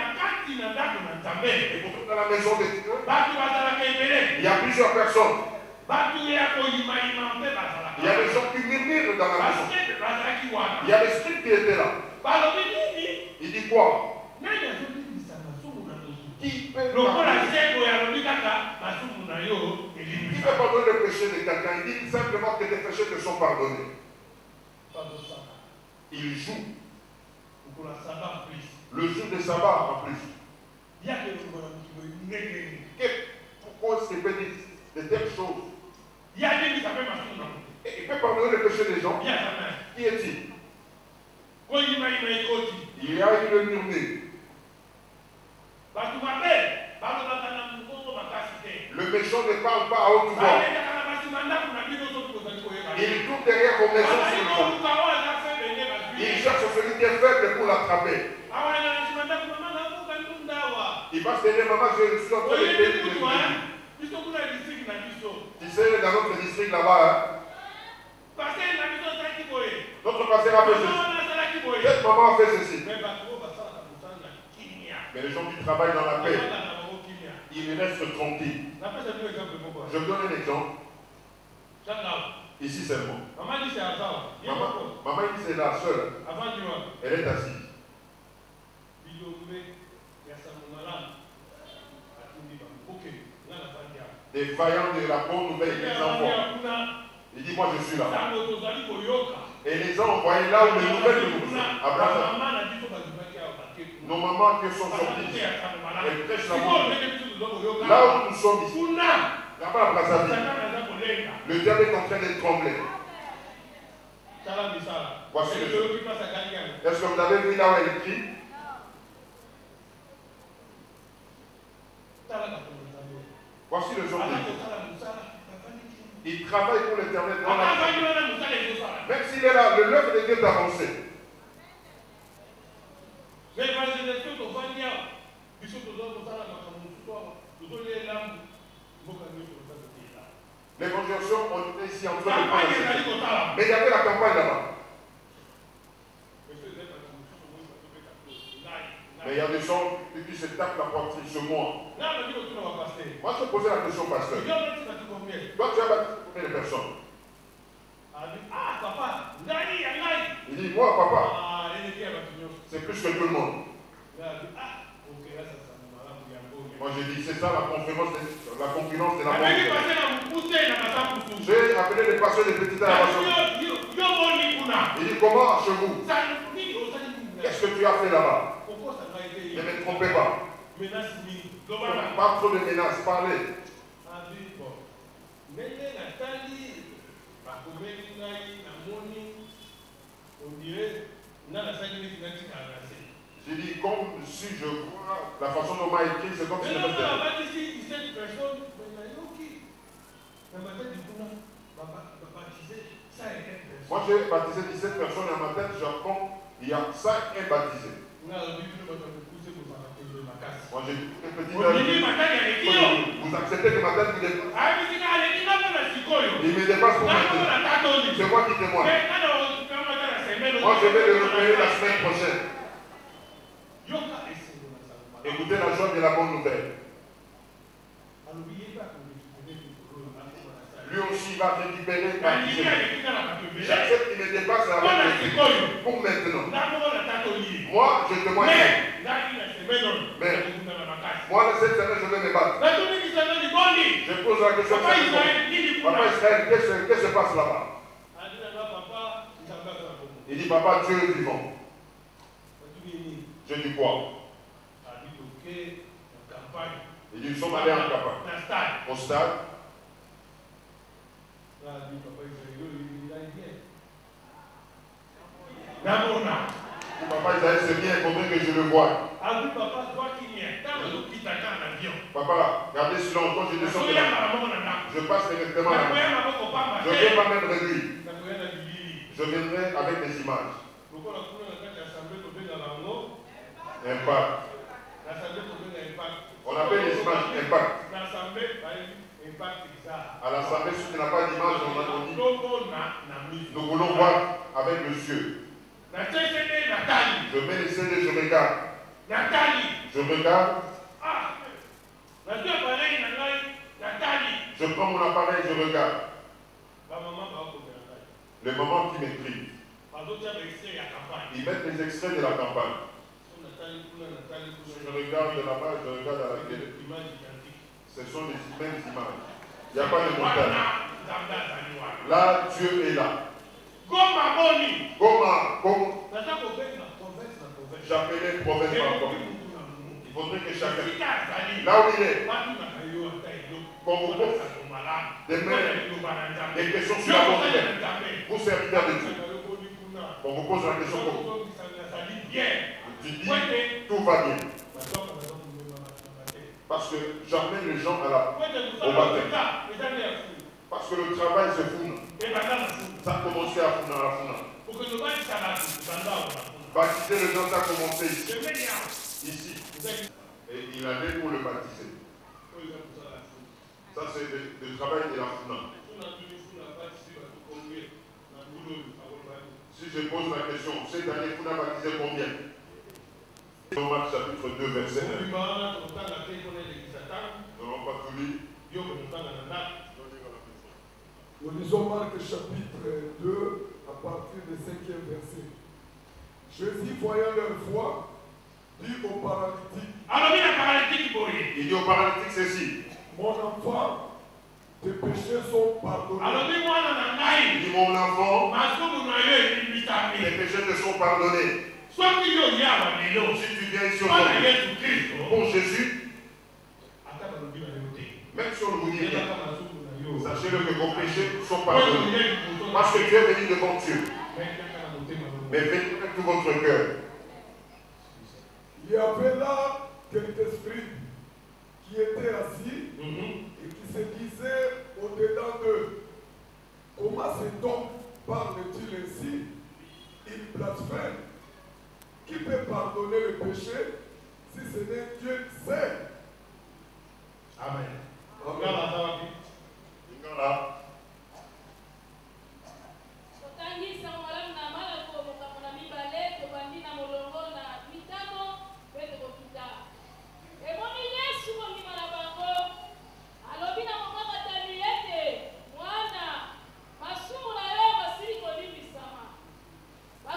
pourtant dans la maison de Dieu, il y a plusieurs personnes. Il y a des gens qui murmurent dans la maison. Il y a l'esprit qui était là. Il dit quoi? Qui peut pardonner le péché de quelqu'un? Il dit simplement que tes péchés te sont pardonnés. Il joue. Le jour de sabbat en plus. Pourquoi est-ce qu'il peut dire de telles choses? Il peut pardonner le péché des gens. Qui est-il? Il y a eu le murmure. Le méchant ne parle pas à haute voix. Il tourne derrière vos maisons sur le fond. Il cherche celui qui est faible pour l'attraper. Il va se dire, maman, je suis en train de payer. Tu sais, dans notre district là-bas, hein? Notre pasteur a fait ceci. Cette maman a fait ceci. Mais les gens qui travaillent dans la paix, ils restent tranquilles. Je vous donne un exemple. Ici seulement. Maman, maman dit c'est la seule. Elle est assise. Des vaillants de la bonne nouvelle, des enfants. Il dit, moi je suis là. Et les gens envoyés là où les nouvelles de nous. Nos mamans qui sont sorties, elles prêchent la bonne. Là où nous sommes ici, là-bas à Brazzaville, le diable est en train de trembler. Voici le jeu. Est-ce que vous avez vu là où elle écrit? Voici le jour. Il travaille pour l'éternel. Même s'il est là, le l'œuvre de Dieu est avancé. L'évangélisation, on était ici en train de parler. Mais il y avait la campagne là-bas. Mais il y a des gens qui se tapent la poitrine sur moi. Moi, je posais la question, pasteur. Toi, tu as baptisé combien de personnes? Il dit, moi, papa, c'est plus que tout le monde. Moi, j'ai dit, c'est ça la conférence, de, la concurrence de la bonne. J'ai appelé les pasteurs des petites innovations. Il dit, comment chez vous? Qu'est-ce que tu as fait là-bas? Ne me trompez pas. Pas trop de menaces, parlez. J'ai dit, comme si je vois la façon dont on m'a écrit, c'est comme si je me faisais. Moi, j'ai baptisé dix-sept personnes et à ma tête, j'apprends, il y a cinq baptisés. Moi, j'ai dit, petit vous acceptez que ma tête me dépasse. Il me dépasse pour maintenant. C'est moi qui témoigne. Moi, je vais le repayer la semaine prochaine. Écoutez la joie de la bonne nouvelle. Lui aussi va récupérer ma vie. J'accepte qu'il me dépasse avec le pour maintenant. Moi, je te moigne. Mais moi, cette semaine, je vais me battre. Je pose la question. Papa Israël, qu'est-ce qui se passe là-bas? Il dit, papa, Dieu est vivant. Je dis quoi? Il dit, nous sommes allés en campagne. Au stade. Papa Isaïe, c'est bien, il faudrait que je le voie. Papa, gardez silence, quand je descends de là, je passe directement là. Je ne vais pas même réduire. Je viendrai avec des images. Impact. On appelle les images impact. À l'assemblée, si tu n'as pas d'image, on a dit. Nous voulons voir avec le cieux. Je mets les C D, je regarde. Je regarde. Je prends mon appareil, je regarde. Les mamans qui m'écrivent. Ils mettent les extraits de la campagne. Je regarde de là-bas, je regarde à la télé. Ce sont les mêmes images. Il n'y a pas de montagne. Là, Dieu est là. Goma, Goma. J'appelais province par province. Il faudrait que chacun, là où il est, qu'on vous pose des mains, des questions sur la bonne nouvelle. Vous serviteurs de Dieu. On vous pose la question pour vous. Tu dis, tout va bien. Parce que j'emmène les gens à la, au baptême. Parce que le travail se fout. Ça a commencé à Founa, à Founa. Baptiser les gens, ça a commencé ici. Ici. Et il allait pour le baptiser. Ça, c'est le, le travail de la Founa. Si je pose la question, cette année, Founa a baptisé combien? Dans Marc chapitre deux, verset un. Nous n'allons pas tout lire. Nous lisons Marc chapitre deux à partir du cinquième verset. Jésus, voyant leur foi, dit au paralytique. Il dit au paralytique ceci. Mon enfant, tes péchés sont pardonnés. Il dit mon enfant, tes péchés te sont pardonnés. Si tu viens ici aujourd'hui pour Jésus, même si on ne vous dit rien, sachez-le que vos péchés sont pardonnés. Parce que tu es venu devant Dieu. Mais venez avec tout votre cœur. Il y avait là quelques esprits qui étaient assis et qui se disaient au-dedans d'eux, comment cet homme parle-t-il ainsi? Il blasphème. Qui peut pardonner le péché si ce n'est Dieu seul? Amen. Amen. Voilà.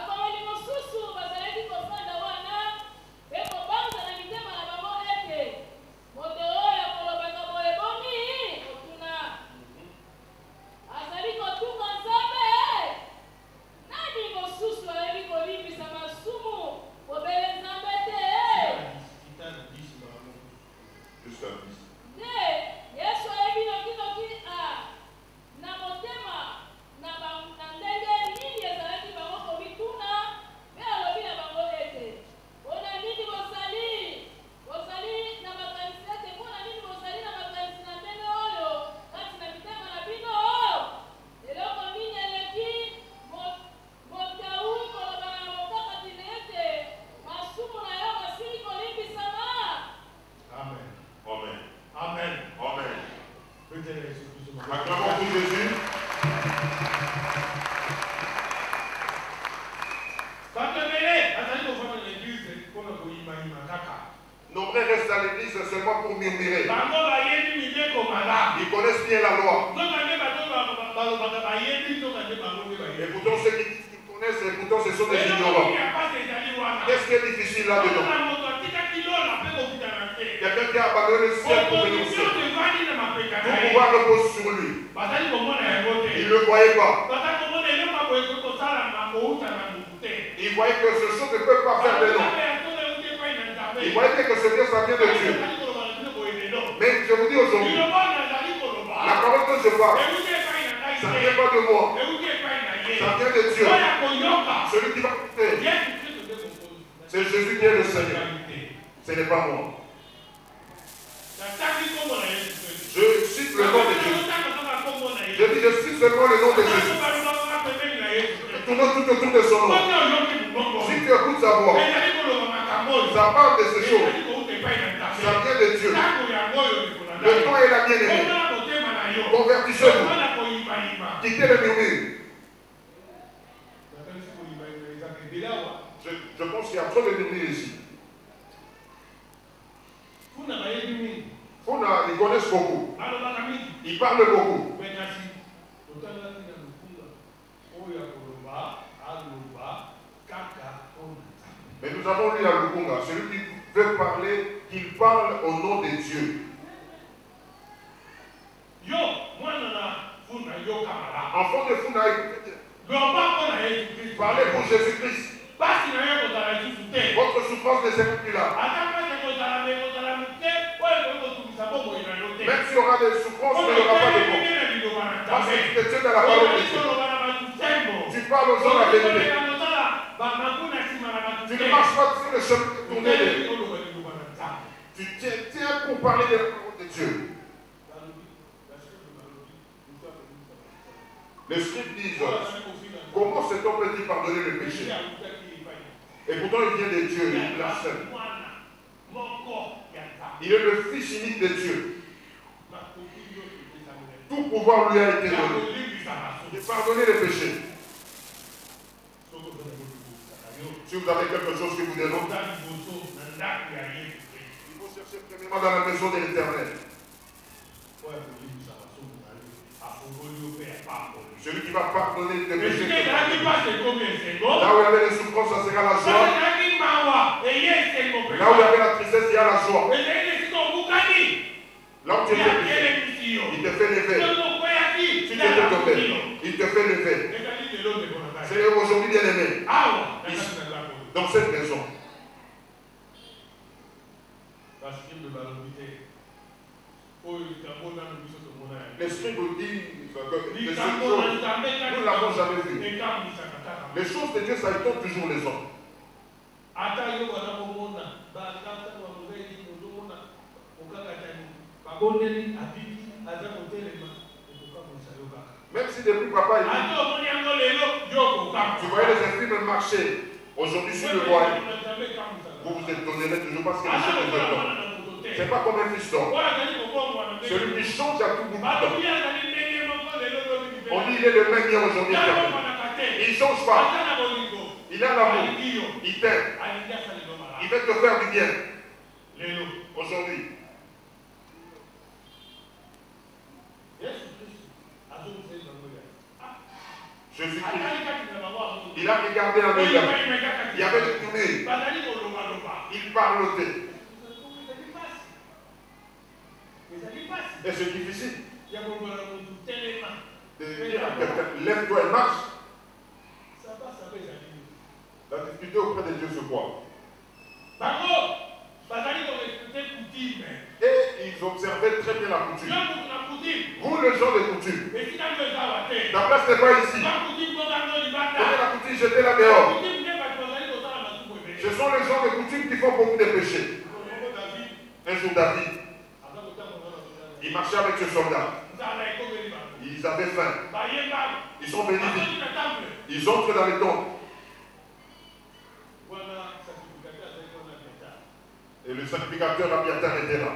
Bakongoli mosusu bazalaki kofanda wana, pe kobanza na mitema na bango ete Nombreux restent à l'église seulement pour murmurer. Ils connaissent bien la loi. Et pourtant ceux qui connaissent, et pourtant ce sont des ignorants. Qu'est-ce qui est difficile là-dedans? Quelqu'un qui a abandonné le ciel pour venir au ciel. Tout pouvoir repose sur lui. Il ne le voyait pas. Il voyait que ce chose ne peut pas faire de nom. Il voyait que ce Dieu, ça vient de Dieu. Mais je vous dis aujourd'hui, la parole que je parle, ça ne vient pas de moi. Ça vient de Dieu. Celui qui va écouter, c'est Jésus qui est le Seigneur. Ce n'est pas moi. Je cite le nom de Jésus. Je dis, je cite seulement le nom de Jésus. Tournons tout autour de son nom. Si tu écoutes sa voix, ça parle de ces choses. Ça vient de Dieu. Le temps est la bien-aimée. Convertissez-vous. Quittez le murmure. Je, je pense qu'il y a trop de murmures ici. Funa, ils connaissent beaucoup. Ils parlent beaucoup. Mais nous avons lu à Lukunga, celui qui veut parler, qu'il parle au nom de Dieu. Enfant de Funa, parlez pour Jésus-Christ. Votre souffrance ne sera plus là. Même s'il y aura des souffrances, il n'y aura pas de mort. Parce que tu te tiens dans la parole de Dieu. Tu parles aux gens la vérité. Tu ne marches pas sur le chemin de tourner. Tu tiens, tiens pour parler de la parole de Dieu. Les scriptes disent, comment cet homme peut-il pardonner le péché? Et pourtant il vient de Dieu, il blasphème. Il est le Fils unique de Dieu. Tout pouvoir lui a été donné. De pardonner les péchés. Si vous avez quelque chose qui vous dénonce, il faut chercher premièrement dans la maison de l'Éternel. Celui qui va pardonner les péchés. Là où il y avait les souffrances, ça sera la joie. Là où il y avait la tristesse, il y a la joie. Là où tu étais péché, il te fait lever. Si tu étais tombé, il te fait lever. C'est aujourd'hui bien aimé. Dans cette maison. L'Esprit vous dit que les choses, nous ne l'avons jamais vu. Les choses de Dieu, ça étonne toujours les hommes. Même si depuis papa il dit, tu voyais les infirmes marcher aujourd'hui sur le bois, vous vous étonnez toujours parce que les choses de Dieu. Ce n'est pas comme un fiston. Celui qui change à tout bout de temps. On dit il est le même hier aujourd'hui. Il ne change pas. Il a l'amour. Il t'aime. Il veut te faire du bien. Aujourd'hui. Jésus-Christ. Il a regardé un œil. Il y avait des tournées. Il parlotait. Et c'est difficile. De dire à quelqu'un, lève-toi et marche. La difficulté auprès de Dieu se voit. Et ils observaient très bien la coutume. Vous, les gens de coutume, la place n'est pas ici. Prenez la coutume, jetez-la dehors. Ce sont les gens de coutume qui font beaucoup de péchés. Un jour, David, il marchait avec ses soldats. Ils avaient faim. Ils sont venus vite. Ils entrent dans les tombes. Et le sacrificateur Abiatar était là.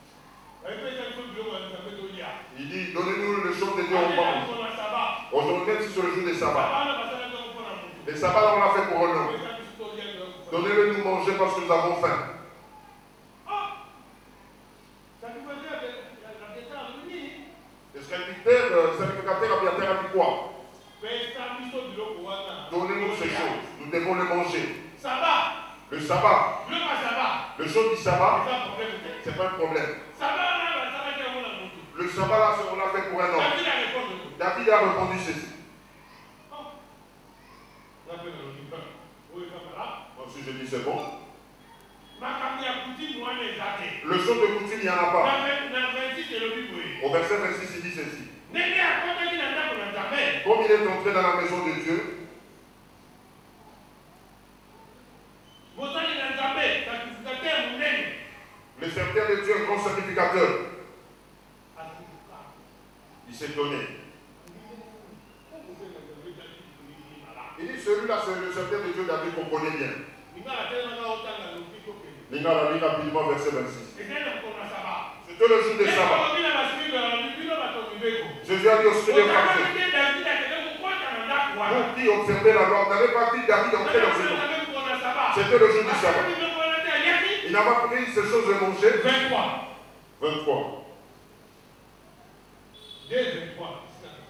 Il dit, donnez-nous les choses de Dieu au monde. Aujourd'hui, même si c'est le jour des sabbats. Les sabbats, on l'a fait pour un nom. Donnez-le nous manger parce que nous avons faim. Le sabbat. Le sabbat. Le jour du sabbat, C'est pas un problème. c'est pas un problème. Sabbat, là, le sabbat, c'est un bon amour. Le sabbat là, on l'a fait pour un homme. David a répondu. David a répondu ceci. Moi aussi je dis c'est bon. Le jour de coutume, il n'y en a pas. Au verset vingt-six, il dit ceci. Comme il est entré dans la maison de Dieu, le serviteur de Dieu est un grand sacrificateur. Il s'est donné. Il dit celui-là, c'est le serviteur de Dieu David qu'on connaît bien. Lingala, lis rapidement verset vingt-six. C'était le jour des sabbats. Jésus a dit au Seigneur parfait. Vous qui observez la loi, vous n'avez pas dit David entrer dans ce jour. C'était le jour du sabbat. Il n'a pas pris ces choses de manger. vingt-trois. vingt-trois. vingt-trois.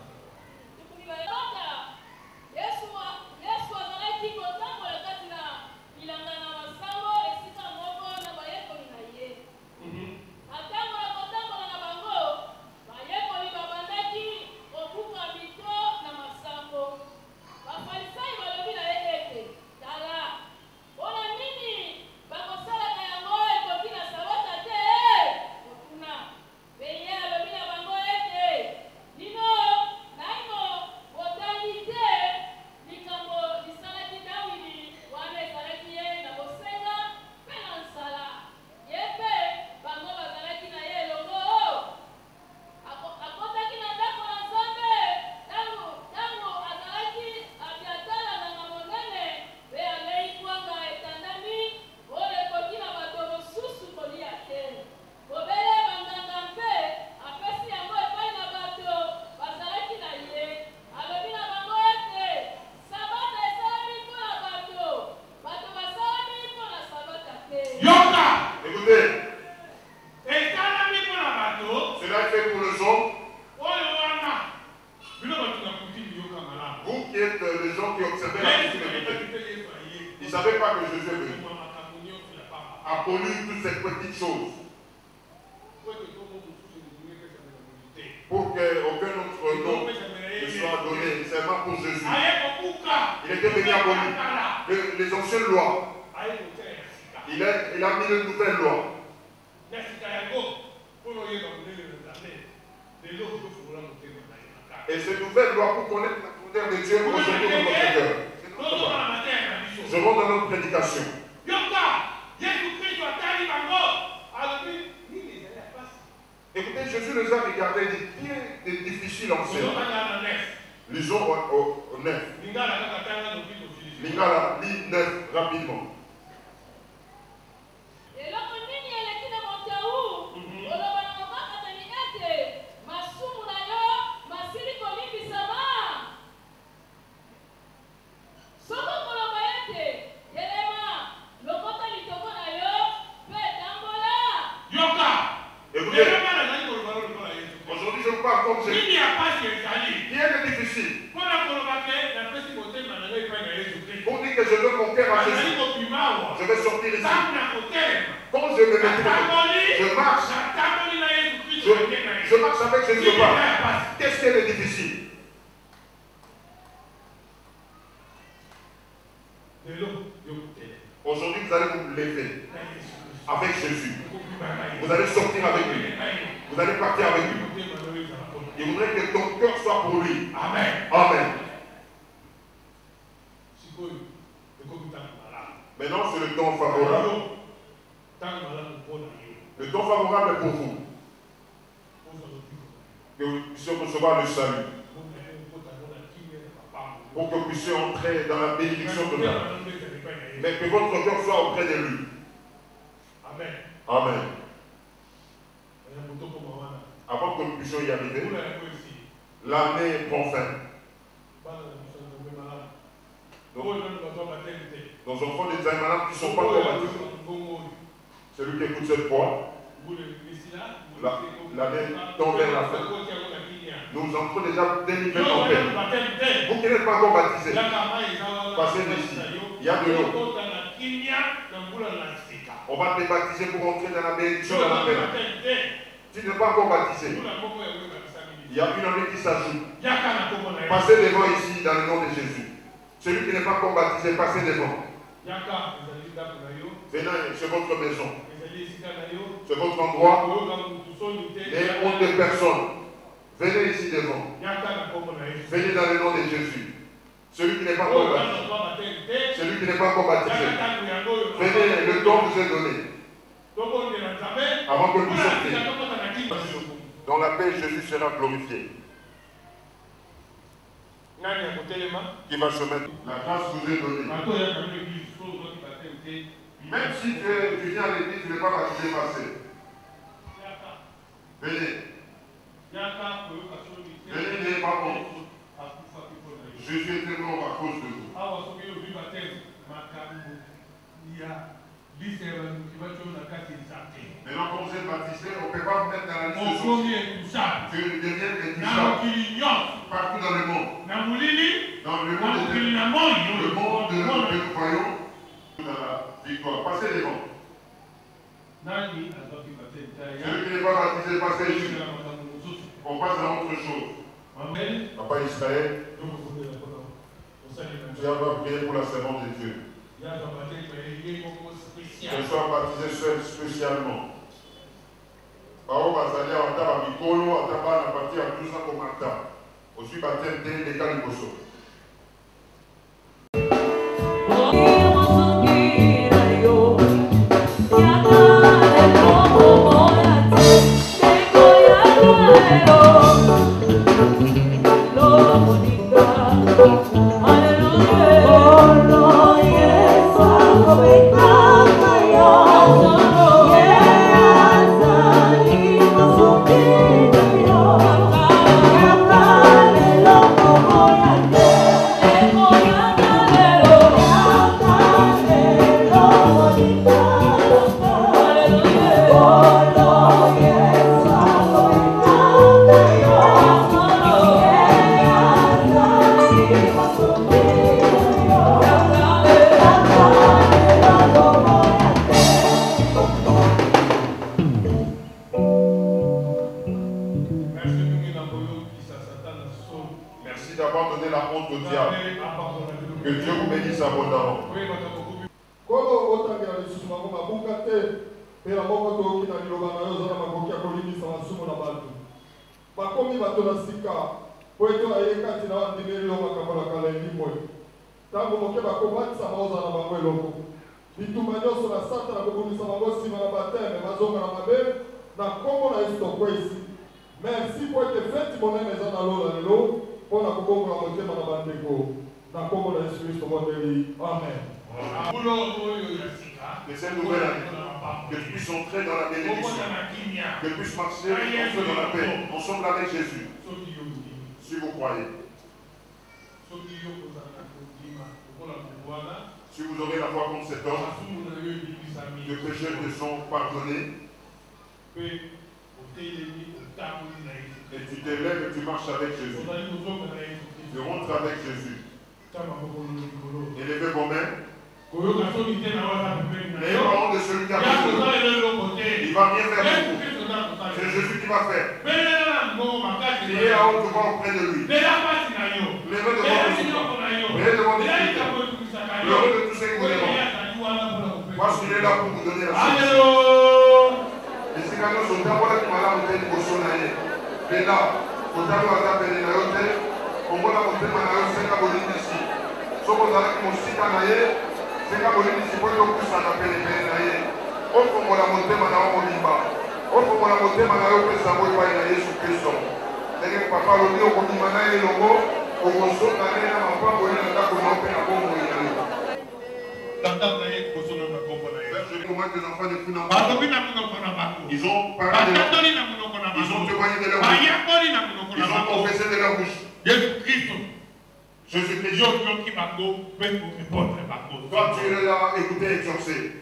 Et ces nouvelles lois pour connaître la colère de Dieu aujourd'hui dans notre cœur. Je rentre dans notre prédication. Écoutez, Jésus les a regardés des pieds difficiles en cela. Lisons au, au, au neuf. Lingala, lis neuf rapidement. Écoutez, aujourd'hui je parle comme Jésus. Rien de difficile. Pour dire que je donne mon cœur à Jésus, je vais sortir ici. Quand je me mettrai, je marche. Je, je marche avec Jésus. Je parle. Qu'est-ce qui est difficile? Aujourd'hui, vous allez vous lever avec Jésus. Vous allez sortir avec lui. Vous allez partir avec lui. Il voudrait que ton cœur soit pour lui. Amen. Amen. Maintenant, c'est le temps favorable. Le temps favorable est pour vous. Que vous puissiez recevoir le salut. Pour que vous puissiez entrer dans la bénédiction totale. Mais que votre cœur soit auprès de lui. Amen. Amen. Avant que nous puissions y arriver, l'année prend fin. Donc, nos enfants des malades qui ne sont pas encore baptisés. Celui qui écoute cette voix, l'année tend vers la fin. Nous entrons déjà délivrés en paix. Vous qui n'êtes pas encore baptisés, passez d'ici. Il y a de l'eau. On va te baptiser pour entrer dans la bénédiction de la paix. Tu n'es pas encore baptisé. Il y a une année qui s'ajoute. Passez devant ici dans le nom de Jésus. Celui qui n'est pas encore baptisé, passez devant. Venez, c'est votre maison. C'est votre endroit. Et honte de personne. Venez ici devant. Venez dans le nom de Jésus. Celui qui n'est pas encore baptisé. Celui qui n'est pas encore baptisé. Venez, le temps vous est donné. Avant que vous sortiez. Dans la paix, Jésus sera glorifié. Qui va se mettre. La grâce vous est donnée. Même si tu, es, tu viens à l'église, tu n'es pas baptisé, passé. Venez. Venez, n'ayez pas honte. Jésus était mort à cause de vous. Maintenant, quand vous êtes baptisé, on ne peut pas vous mettre dans la liste de sorciers. Tu deviens intouchable. Partout dans le monde. Dans le monde de Dieu. Le monde de nous croyons. Dans la victoire. Passez devant. Celui qui n'est pas baptisé, passez ici. On passe à autre chose. Papa Israël, tu vas prier pour la servante de Dieu. Qu'elle soit baptisée seule spécialement. Pao Bazalia, Ata Babikolo, Ata Bana, Bati à douze ans comme Ata. Aussi baptême des Caliboso. Merci pour être fait mon âme dans la loi pour la coupe la moitié de la bande de go. Dans comme la Jésus Amen. Que cette nouvelle année, que tu puisses entrer dans la bénédiction, que tu puisses marcher entrer dans la paix, ensemble avec Jésus. Si vous croyez. Si vous aurez la foi contre cet homme, que pécheurs te sont pardonnés. Et tu te lèves et tu marches avec Jésus. Tu rentres avec Jésus. Élevez vos mains. Les parents de celui qui a besoin. Il va bien faire pour vous. C'est Jésus qui va faire. Priez à haute voix auprès de lui. Levez devant vous. Levez devant vous. Levez de tous ces que vous demandez. Parce qu'il est là pour vous donner la solution. Et si quand nous sommes là, on va vous dire que vous êtes mais là, vous avez un appel à la on va la monter à la c'est la bonne ici. So vous avez mon site à naïe, c'est la bonne ici pour que vous s'en appelez à naïe. On va la monter à la Olimba. On va la monter à la Olimba, ça va y aller sous pression. Et papa, le dit au Olimana et le mot, au Monson, la reine n'a pas voulu la pour l'empêcher à bon mourir. Ils ont parlé de leur... Ils ont témoigné de leur bouche. Ils ont confessé de leur bouche. Jésus-Christ. Toi, tu es là, écoutez, exorcer.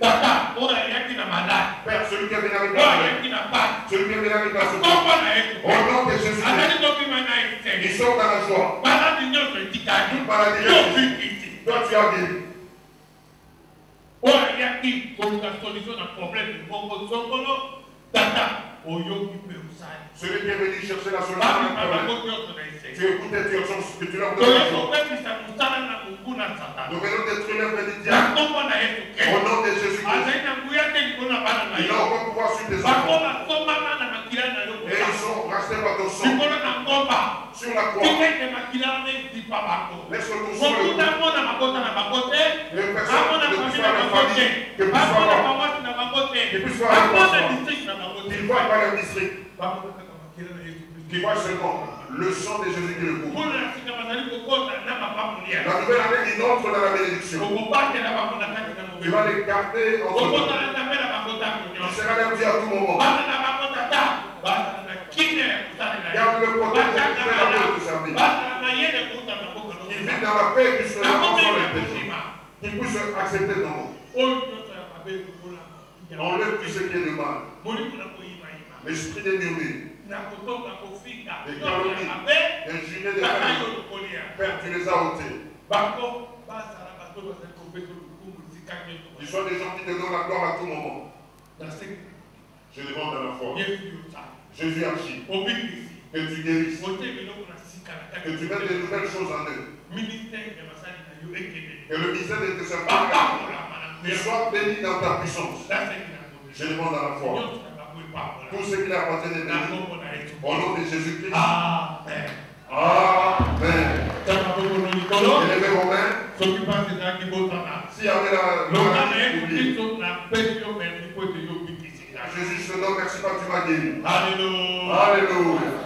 Père, celui qui est venu avec la paix, celui qui est venu avec la souffrance, au nom de Jésus-Christ, ils sont dans la joie. Toute maladie, toi, tu as guéri. yaki koluka solution na problème moko songolo tata oyoki pe usali. Celui qui est venu chercher la solution à un problème. Tu écoutais, tu entends ce que tu leur donnes. Nous venons détruire l'œuvre du diable. Au nom de Jésus-Christ. Ils n'ont aucun pouvoir sur tes enfants. Et ils sont rachetés par ton sang. Sur la croix. Laisse-le tout sur le coup. Les personnes de puissent voir la famille, que puissent voir la que puissent voir la qu'ils voient pas leur district. Qui voient seulement le sang de Jésus qui le couvre. La nouvelle année, il entre dans la bénédiction. Tu vas les garder en toi. Tu seras leur Dieu à tout moment. Garde le protège et fais la paix de servir. Ils vivent dans la paix qui se rencontre sur les péchés. Qu'ils puissent accepter ton nom. Enlève tout ce qui est de mal. L'esprit des murmures. Des calomnies, injurier des familles. Père, tu les as ôtés. Ils sont des gens qui te donnent la gloire à tout moment. Je demande à la foi. Jésus agit. Que tu guérisses. Que tu mettes de nouvelles choses en eux. Que le ministère de tes serviteurs soit béni dans ta puissance. Je demande à la foi. Tout ce qui lui appartient est béni. Au nom de Jésus-Christ. Amen. Amen. Élevez vos mains. S'il y avait la Jésus, je te donne merci parce que tu m'as guéri. Alléluia. Alléluia.